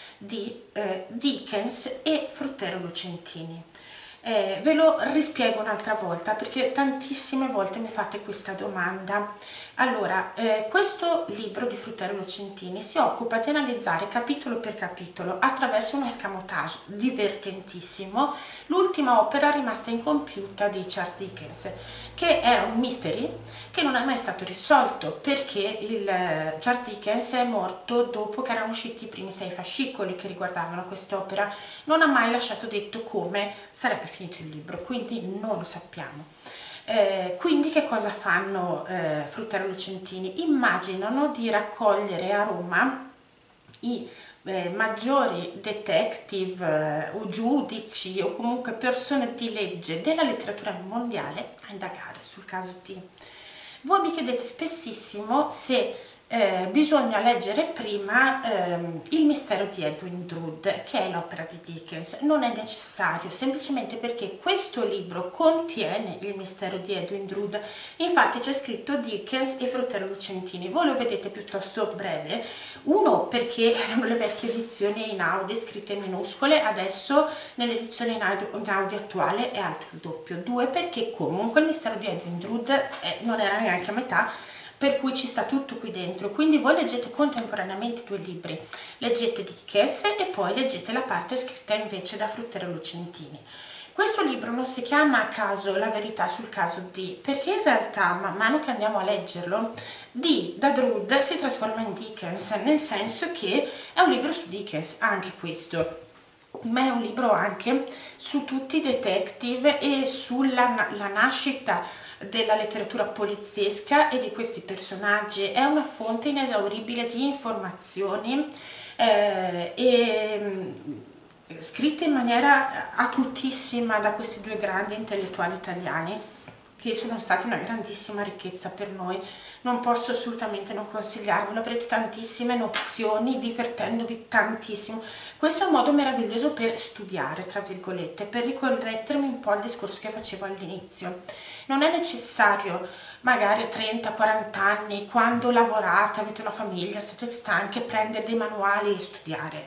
di eh, Dickens e Fruttero Lucentini? Eh, ve lo rispiego un'altra volta perché tantissime volte mi fate questa domanda. Allora, eh, questo libro di Fruttero Lucentini si occupa di analizzare capitolo per capitolo, attraverso un escamotage divertentissimo, l'ultima opera rimasta incompiuta di Charles Dickens, che era un mystery che non è mai stato risolto, perché il Charles Dickens è morto dopo che erano usciti i primi sei fascicoli che riguardavano quest'opera. Non ha mai lasciato detto come sarebbe finito il libro, quindi non lo sappiamo. Eh, quindi che cosa fanno eh, Fruttero Lucentini? Immaginano di raccogliere a Roma i eh, maggiori detective eh, o giudici o comunque persone di legge della letteratura mondiale a indagare sul caso di. Voi mi chiedete spessissimo se eh, bisogna leggere prima ehm, Il mistero di Edwin Drood, che è l'opera di Dickens. Non è necessario, semplicemente perché questo libro contiene il mistero di Edwin Drood. Infatti c'è scritto Dickens e Fruttero Lucentini. Voi lo vedete piuttosto breve, uno perché erano le vecchie edizioni in audio scritte in minuscole, adesso nell'edizione in audio, in audio attuale è alto il doppio, due perché comunque il mistero di Edwin Drood eh, non era neanche a metà, per cui ci sta tutto qui dentro. Quindi voi leggete contemporaneamente due libri, leggete Dickens e poi leggete la parte scritta invece da Fruttero Lucentini. Questo libro non si chiama a caso La verità sul caso di, perché in realtà man mano che andiamo a leggerlo di da Drood si trasforma in Dickens, nel senso che è un libro su Dickens anche questo, ma è un libro anche su tutti i detective e sulla la nascita della letteratura poliziesca e di questi personaggi. È una fonte inesauribile di informazioni eh, e scritte in maniera acutissima da questi due grandi intellettuali italiani, che sono stati una grandissima ricchezza per noi. Non posso assolutamente non consigliarvelo, avrete tantissime nozioni, divertendovi tantissimo. Questo è un modo meraviglioso per studiare, tra virgolette, per riconnettermi un po' al discorso che facevo all'inizio. Non è necessario magari a trenta quaranta anni, quando lavorate, avete una famiglia, siete stanche, prendere dei manuali e studiare.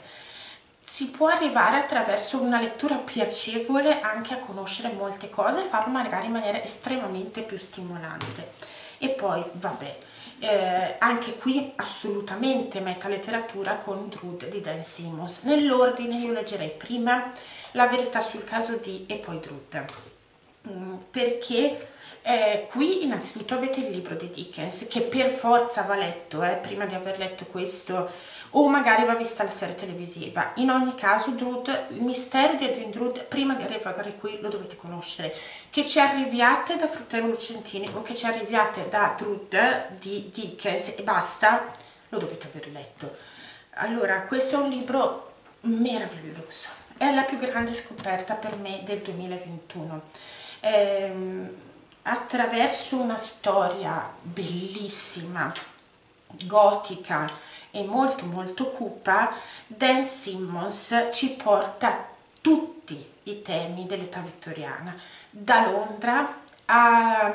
Si può arrivare attraverso una lettura piacevole anche a conoscere molte cose e farlo magari in maniera estremamente più stimolante. E poi, vabbè, eh, anche qui assolutamente metaletteratura con Drood di Dan Simmons. Nell'ordine io leggerei prima La verità sul caso di e poi Drood, mm, perché eh, qui innanzitutto avete il libro di Dickens che per forza va letto eh, prima di aver letto questo, o magari va vista la serie televisiva. In ogni caso Drood, il mistero di Edwin Drood, prima di arrivare qui lo dovete conoscere. Che ci arriviate da Fruttero Lucentini o che ci arriviate da Drood di Dickens e basta, lo dovete aver letto. Allora, questo è un libro meraviglioso, è la più grande scoperta per me del duemilaventuno. Ehm, attraverso una storia bellissima, gotica e molto molto cupa, Dan Simmons ci porta tutti i temi dell'età vittoriana, da Londra a,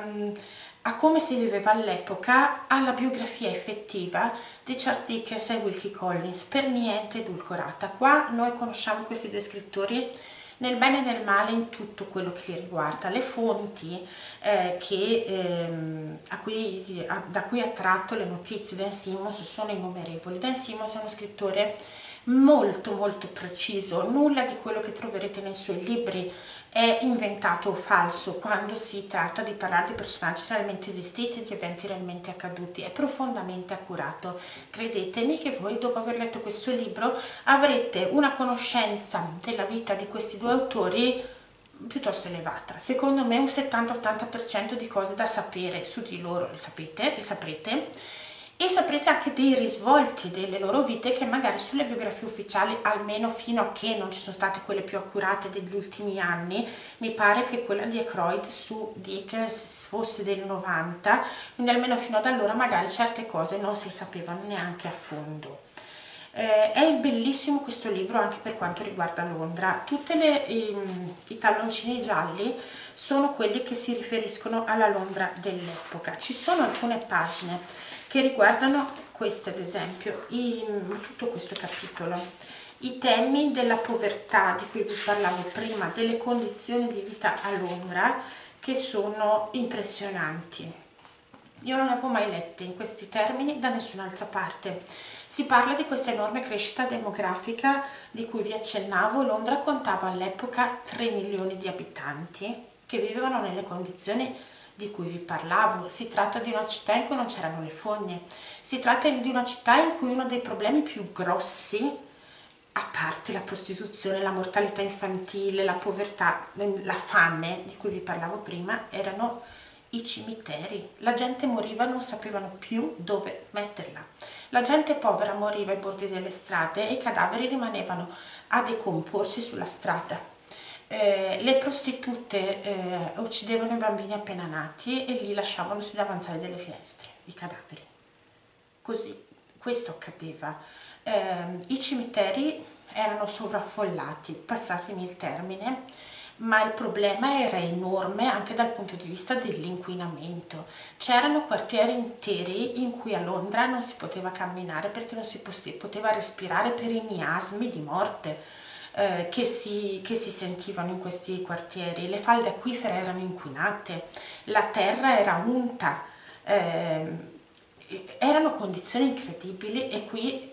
a come si viveva all'epoca, alla biografia effettiva di Charles Dickens e Wilkie Collins, per niente edulcorata. Qua noi conosciamo questi due scrittori nel bene e nel male in tutto quello che li riguarda. Le fonti eh, che, ehm, a cui, a, da cui ha tratto le notizie Dan Simmons sono innumerevoli. Dan Simmons è uno scrittore molto molto preciso, nulla di quello che troverete nei suoi libri è inventato o falso quando si tratta di parlare di personaggi realmente esistiti, di eventi realmente accaduti. È profondamente accurato. Credetemi che voi, dopo aver letto questo libro, avrete una conoscenza della vita di questi due autori piuttosto elevata. Secondo me un settanta ottanta per cento di cose da sapere su di loro le sapete, le saprete, e saprete anche dei risvolti delle loro vite che magari sulle biografie ufficiali, almeno fino a che non ci sono state quelle più accurate degli ultimi anni, mi pare che quella di Aykroyd su Dickens fosse del novanta, quindi almeno fino ad allora magari certe cose non si sapevano neanche a fondo. Eh, è bellissimo questo libro anche per quanto riguarda Londra. Tutti i, i talloncini gialli sono quelli che si riferiscono alla Londra dell'epoca. Ci sono alcune pagine che riguardano queste, ad esempio, i, tutto questo capitolo, i temi della povertà di cui vi parlavo prima, delle condizioni di vita a Londra, che sono impressionanti. Io non avevo mai lette in questi termini da nessun'altra parte. Si parla di questa enorme crescita demografica di cui vi accennavo. Londra contava all'epoca tre milioni di abitanti che vivevano nelle condizioni di cui vi parlavo. Si tratta di una città in cui non c'erano le fogne, si tratta di una città in cui uno dei problemi più grossi, a parte la prostituzione, la mortalità infantile, la povertà, la fame di cui vi parlavo prima, erano i cimiteri. La gente moriva e non sapevano più dove metterla. La gente povera moriva ai bordi delle strade e i cadaveri rimanevano a decomporsi sulla strada. Eh, le prostitute eh, uccidevano i bambini appena nati e li lasciavano sui davanzali delle finestre, i cadaveri. così, questo accadeva. Eh, i cimiteri erano sovraffollati, passatemi il termine, ma il problema era enorme anche dal punto di vista dell'inquinamento. C'erano quartieri interi in cui a Londra non si poteva camminare perché non si poteva respirare per i miasmi di morte eh, che, si, che si sentivano in questi quartieri. Le falde acquifere erano inquinate, la terra era unta, eh, erano condizioni incredibili, e qui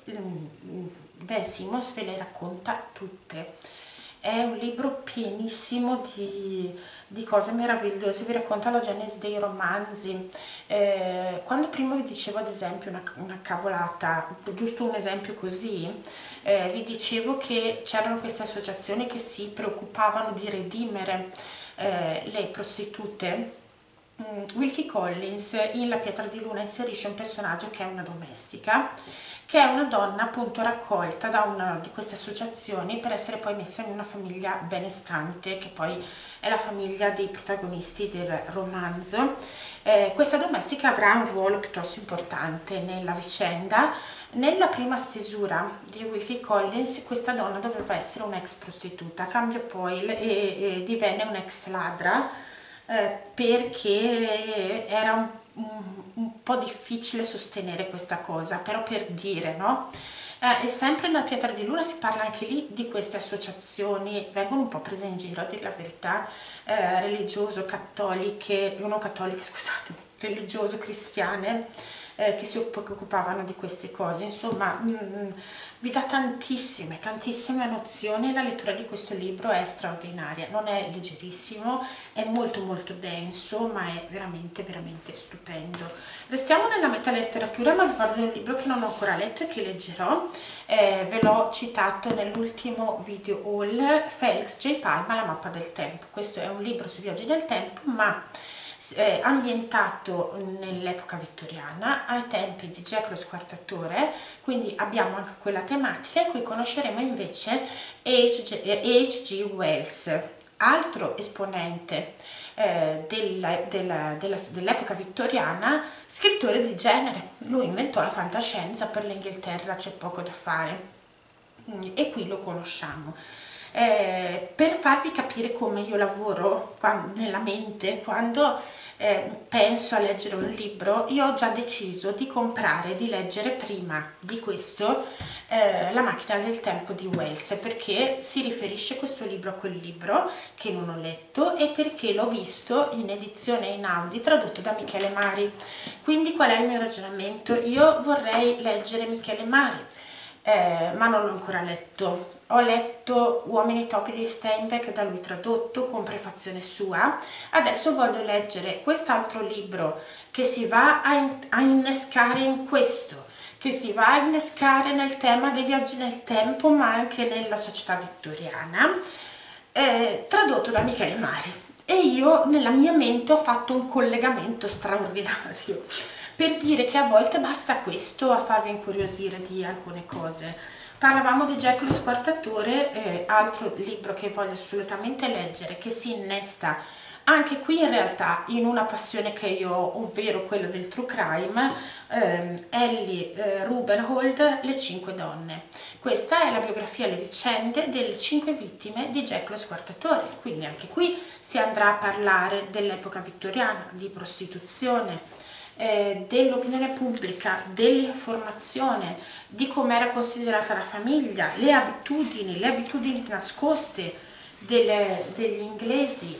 Dan Simmons ve le racconta tutte. È un libro pienissimo di, di cose meravigliose, vi racconta la genesi dei romanzi. Eh, quando prima vi dicevo ad esempio una, una cavolata, giusto un esempio così, eh, vi dicevo che c'erano queste associazioni che si preoccupavano di redimere eh, le prostitute. Mm, Wilkie Collins in La pietra di luna inserisce un personaggio che è una domestica, che è una donna appunto raccolta da una di queste associazioni per essere poi messa in una famiglia benestante, che poi è la famiglia dei protagonisti del romanzo. Eh, questa domestica avrà un ruolo piuttosto importante nella vicenda. Nella prima stesura di Wilkie Collins questa donna doveva essere un'ex prostituta, cambiò poi e, e divenne un'ex ladra, eh, perché era un Un, un po' difficile sostenere questa cosa, però per dire, no? Eh, e sempre nella pietra di luna si parla anche lì di queste associazioni, vengono un po' prese in giro a dire la verità, eh, religioso, cattoliche, non cattoliche, scusate, religioso, cristiane, eh, che si occupavano di queste cose. Insomma, mh, vi dà tantissime, tantissime nozioni. La lettura di questo libro è straordinaria, non è leggerissimo, è molto molto denso, ma è veramente veramente stupendo. Restiamo nella metaletteratura, ma vi parlo di un libro che non ho ancora letto e che leggerò. Eh, ve l'ho citato nell'ultimo video haul, Felix J. Palma, La mappa del tempo. Questo è un libro sui viaggi nel tempo, ma eh, ambientato nell'epoca vittoriana, ai tempi di Jack lo Squartatore, quindi abbiamo anche quella tematica, e qui conosceremo invece H G Wells, altro esponente eh, dell'epoca vittoriana, scrittore di genere. Lui inventò la fantascienza, per l'Inghilterra c'è poco da fare, e qui lo conosciamo. Eh, per farvi capire come io lavoro qua, nella mente, quando eh, penso a leggere un libro, io ho già deciso di comprare, di leggere prima di questo eh, La macchina del tempo di Wells, perché si riferisce questo libro a quel libro che non ho letto, e perché l'ho visto in edizione in Audi tradotto da Michele Mari. Quindi qual è il mio ragionamento? Io vorrei leggere Michele Mari, Eh, ma non l'ho ancora letto. Ho letto Uomini topi di Steinbeck, da lui tradotto, con prefazione sua. Adesso voglio leggere quest'altro libro che si va a, in a innescare in questo, che si va a innescare nel tema dei viaggi nel tempo, ma anche nella società vittoriana, eh, tradotto da Michele Mari. E io nella mia mente ho fatto un collegamento straordinario, per dire che a volte basta questo a farvi incuriosire di alcune cose. Parlavamo di Jack lo Squartatore, eh, altro libro che voglio assolutamente leggere, che si innesta anche qui in realtà in una passione che io ho, ovvero quella del true crime. ehm, Ellie eh, Rubenhold, Le cinque donne. Questa è la biografia, le vicende delle cinque vittime di Jack lo Squartatore, quindi anche qui si andrà a parlare dell'epoca vittoriana, di prostituzione, Eh, dell'opinione pubblica, dell'informazione, di come era considerata la famiglia, le abitudini, le abitudini nascoste delle, degli inglesi.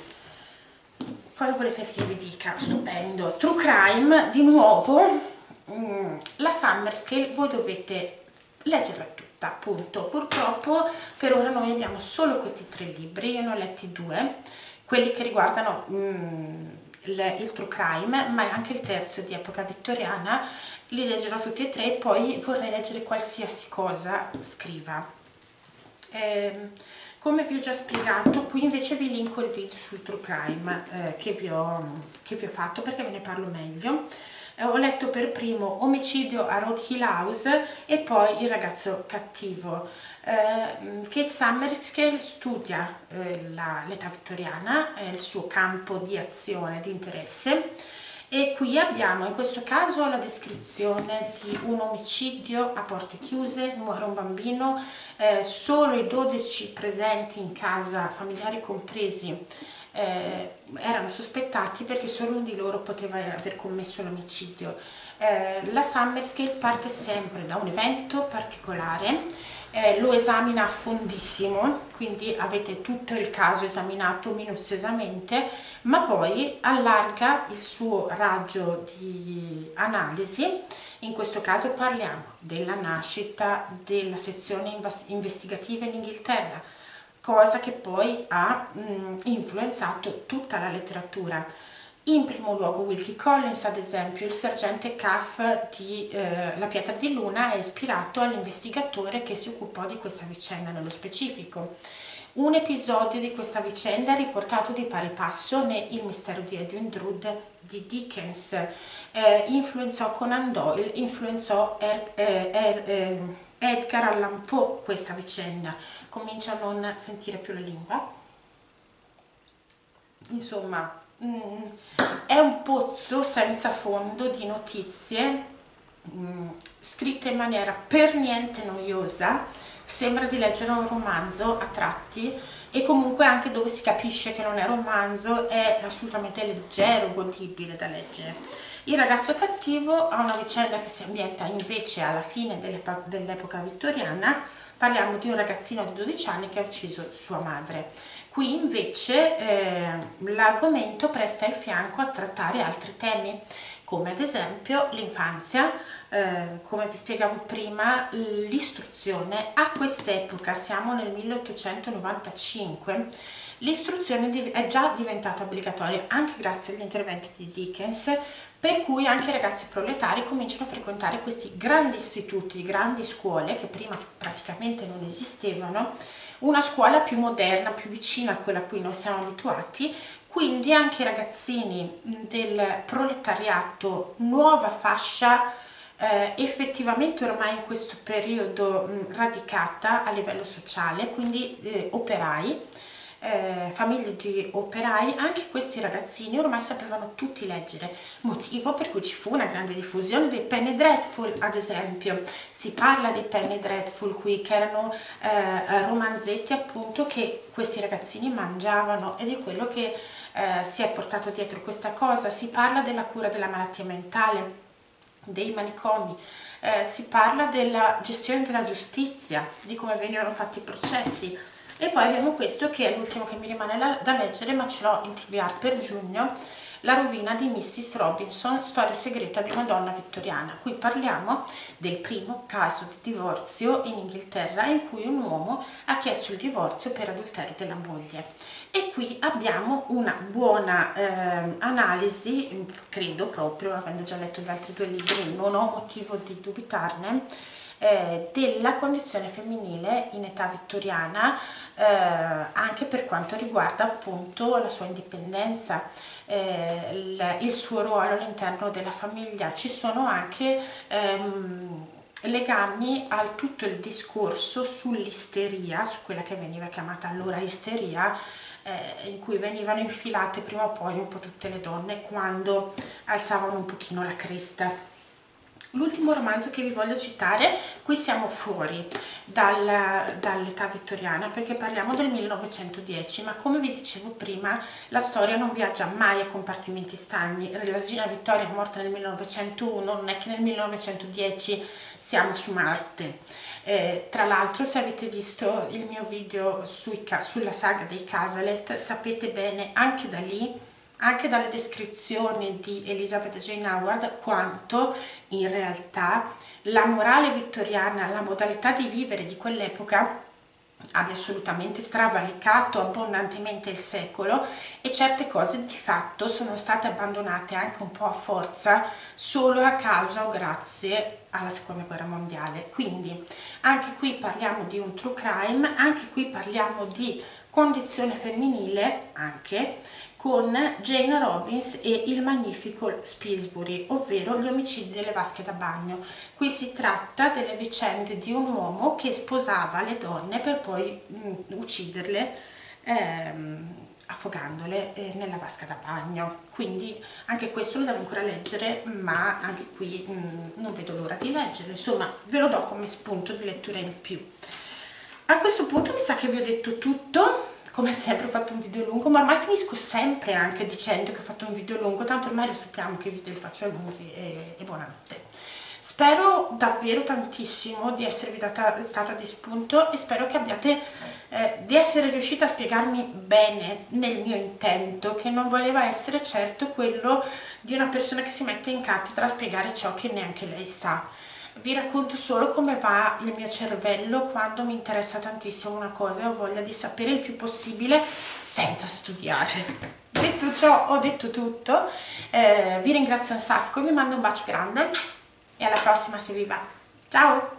Cosa volete che vi dica? Stupendo. True crime, di nuovo, mm, la Summerscale voi dovete leggerla tutta, appunto. Purtroppo per ora noi abbiamo solo questi tre libri, io ne ho letti due, quelli che riguardano mm, il, il true crime, ma anche il terzo di epoca vittoriana. Li leggerò tutti e tre, poi vorrei leggere qualsiasi cosa scriva. Eh, come vi ho già spiegato, qui invece vi linko il video sul true crime eh, che, vi ho, che vi ho fatto, perché ve ne parlo meglio. Eh, ho letto per primo Omicidio a Road Hill House e poi Il ragazzo cattivo. Eh, Kate Summerscale studia eh, l'età vittoriana, è il suo campo di azione, di interesse, E qui abbiamo in questo caso la descrizione di un omicidio a porte chiuse, muore un bambino, eh, solo i dodici presenti in casa, familiari compresi, eh, erano sospettati perché solo uno di loro poteva aver commesso l'omicidio. Eh, la Summer Scale parte sempre da un evento particolare, eh, lo esamina a fondissimo, quindi avete tutto il caso esaminato minuziosamente, ma poi allarga il suo raggio di analisi. In questo caso parliamo della nascita della sezione investigativa in Inghilterra, cosa che poi ha mh, influenzato tutta la letteratura. In primo luogo Wilkie Collins, ad esempio, il sergente Cuff di eh, La pietra di luna è ispirato all'investigatore che si occupò di questa vicenda nello specifico. Un episodio di questa vicenda è riportato di pari passo ne Il mistero di Edwin Drood di Dickens. Eh, influenzò Conan Doyle, influenzò er, er, er, er, Edgar Allan Poe questa vicenda. Comincio a non sentire più la lingua. Insomma, mm, è un pozzo senza fondo di notizie mm, scritte in maniera per niente noiosa. Sembra di leggere un romanzo a tratti, e comunque anche dove si capisce che non è romanzo è assolutamente leggero, godibile da leggere. Il ragazzo cattivo ha una vicenda che si ambienta invece alla fine dell'epoca vittoriana. Parliamo di un ragazzino di dodici anni che ha ucciso sua madre. Qui invece eh, l'argomento presta il fianco a trattare altri temi, come ad esempio l'infanzia, eh, come vi spiegavo prima, l'istruzione. A quest'epoca, siamo nel milleottocentonovantacinque, l'istruzione è già diventata obbligatoria anche grazie agli interventi di Dickens, per cui anche i ragazzi proletari cominciano a frequentare questi grandi istituti, grandi scuole che prima praticamente non esistevano, una scuola più moderna, più vicina a quella a cui noi siamo abituati. Quindi anche i ragazzini del proletariato, nuova fascia, eh, effettivamente ormai in questo periodo mh, radicata a livello sociale, quindi eh, operai, eh, famiglie di operai, anche questi ragazzini ormai sapevano tutti leggere, motivo per cui ci fu una grande diffusione dei Penny Dreadful. Ad esempio si parla dei Penny Dreadful qui, che erano eh, romanzetti appunto che questi ragazzini mangiavano, ed è quello che eh, si è portato dietro questa cosa. Si parla della cura della malattia mentale, dei manicomi, eh, si parla della gestione della giustizia, di come venivano fatti i processi. E poi abbiamo questo che è l'ultimo che mi rimane da, da leggere, ma ce l'ho in T B R per giugno, La rovina di missus Robinson, storia segreta di una donna vittoriana. Qui parliamo del primo caso di divorzio in Inghilterra in cui un uomo ha chiesto il divorzio per adulterio della moglie. E qui abbiamo una buona eh, analisi, credo proprio, avendo già letto gli altri due libri, non ho motivo di dubitarne, Eh, della condizione femminile in età vittoriana, eh, anche per quanto riguarda appunto la sua indipendenza, eh, il, il suo ruolo all'interno della famiglia. Ci sono anche ehm, legami al tutto il discorso sull'isteria, su quella che veniva chiamata allora isteria, eh, in cui venivano infilate prima o poi un po' tutte le donne quando alzavano un pochino la cresta. L'ultimo romanzo che vi voglio citare, qui siamo fuori dal, dall'età vittoriana perché parliamo del millenovecentodieci, ma come vi dicevo prima la storia non viaggia mai a compartimenti stagni. La regina Vittoria è morta nel millenovecentouno, non è che nel millenovecentodieci siamo su Marte. Eh, tra l'altro, se avete visto il mio video sui, sulla saga dei Cazalet, sapete bene anche da lì, anche dalle descrizioni di Elizabeth Jane Howard, quanto in realtà la morale vittoriana, la modalità di vivere di quell'epoca abbia assolutamente travalicato abbondantemente il secolo, e certe cose di fatto sono state abbandonate anche un po' a forza solo a causa o grazie alla seconda guerra mondiale. Quindi anche qui parliamo di un true crime, anche qui parliamo di condizione femminile, anche con Jane Robbins e il magnifico Spilsbury, ovvero gli omicidi delle vasche da bagno. Qui si tratta delle vicende di un uomo che sposava le donne per poi mh, ucciderle ehm, affogandole eh, nella vasca da bagno. Quindi anche questo lo devo ancora leggere, ma anche qui mh, non vedo l'ora di leggerlo. Insomma, ve lo do come spunto di lettura in più. A questo punto mi sa che vi ho detto tutto. Come sempre ho fatto un video lungo, ma ormai finisco sempre anche dicendo che ho fatto un video lungo, tanto ormai lo sappiamo che i video li faccio lunghi, e, e buonanotte. Spero davvero tantissimo di esservi data, stata di spunto, e spero che abbiate eh, di essere riuscita a spiegarmi bene nel mio intento, che non voleva essere certo quello di una persona che si mette in cattedra a spiegare ciò che neanche lei sa. Vi racconto solo come va il mio cervello quando mi interessa tantissimo una cosa e ho voglia di sapere il più possibile senza studiare. Detto ciò, ho detto tutto, eh, vi ringrazio un sacco, vi mando un bacio grande e alla prossima se vi va. Ciao!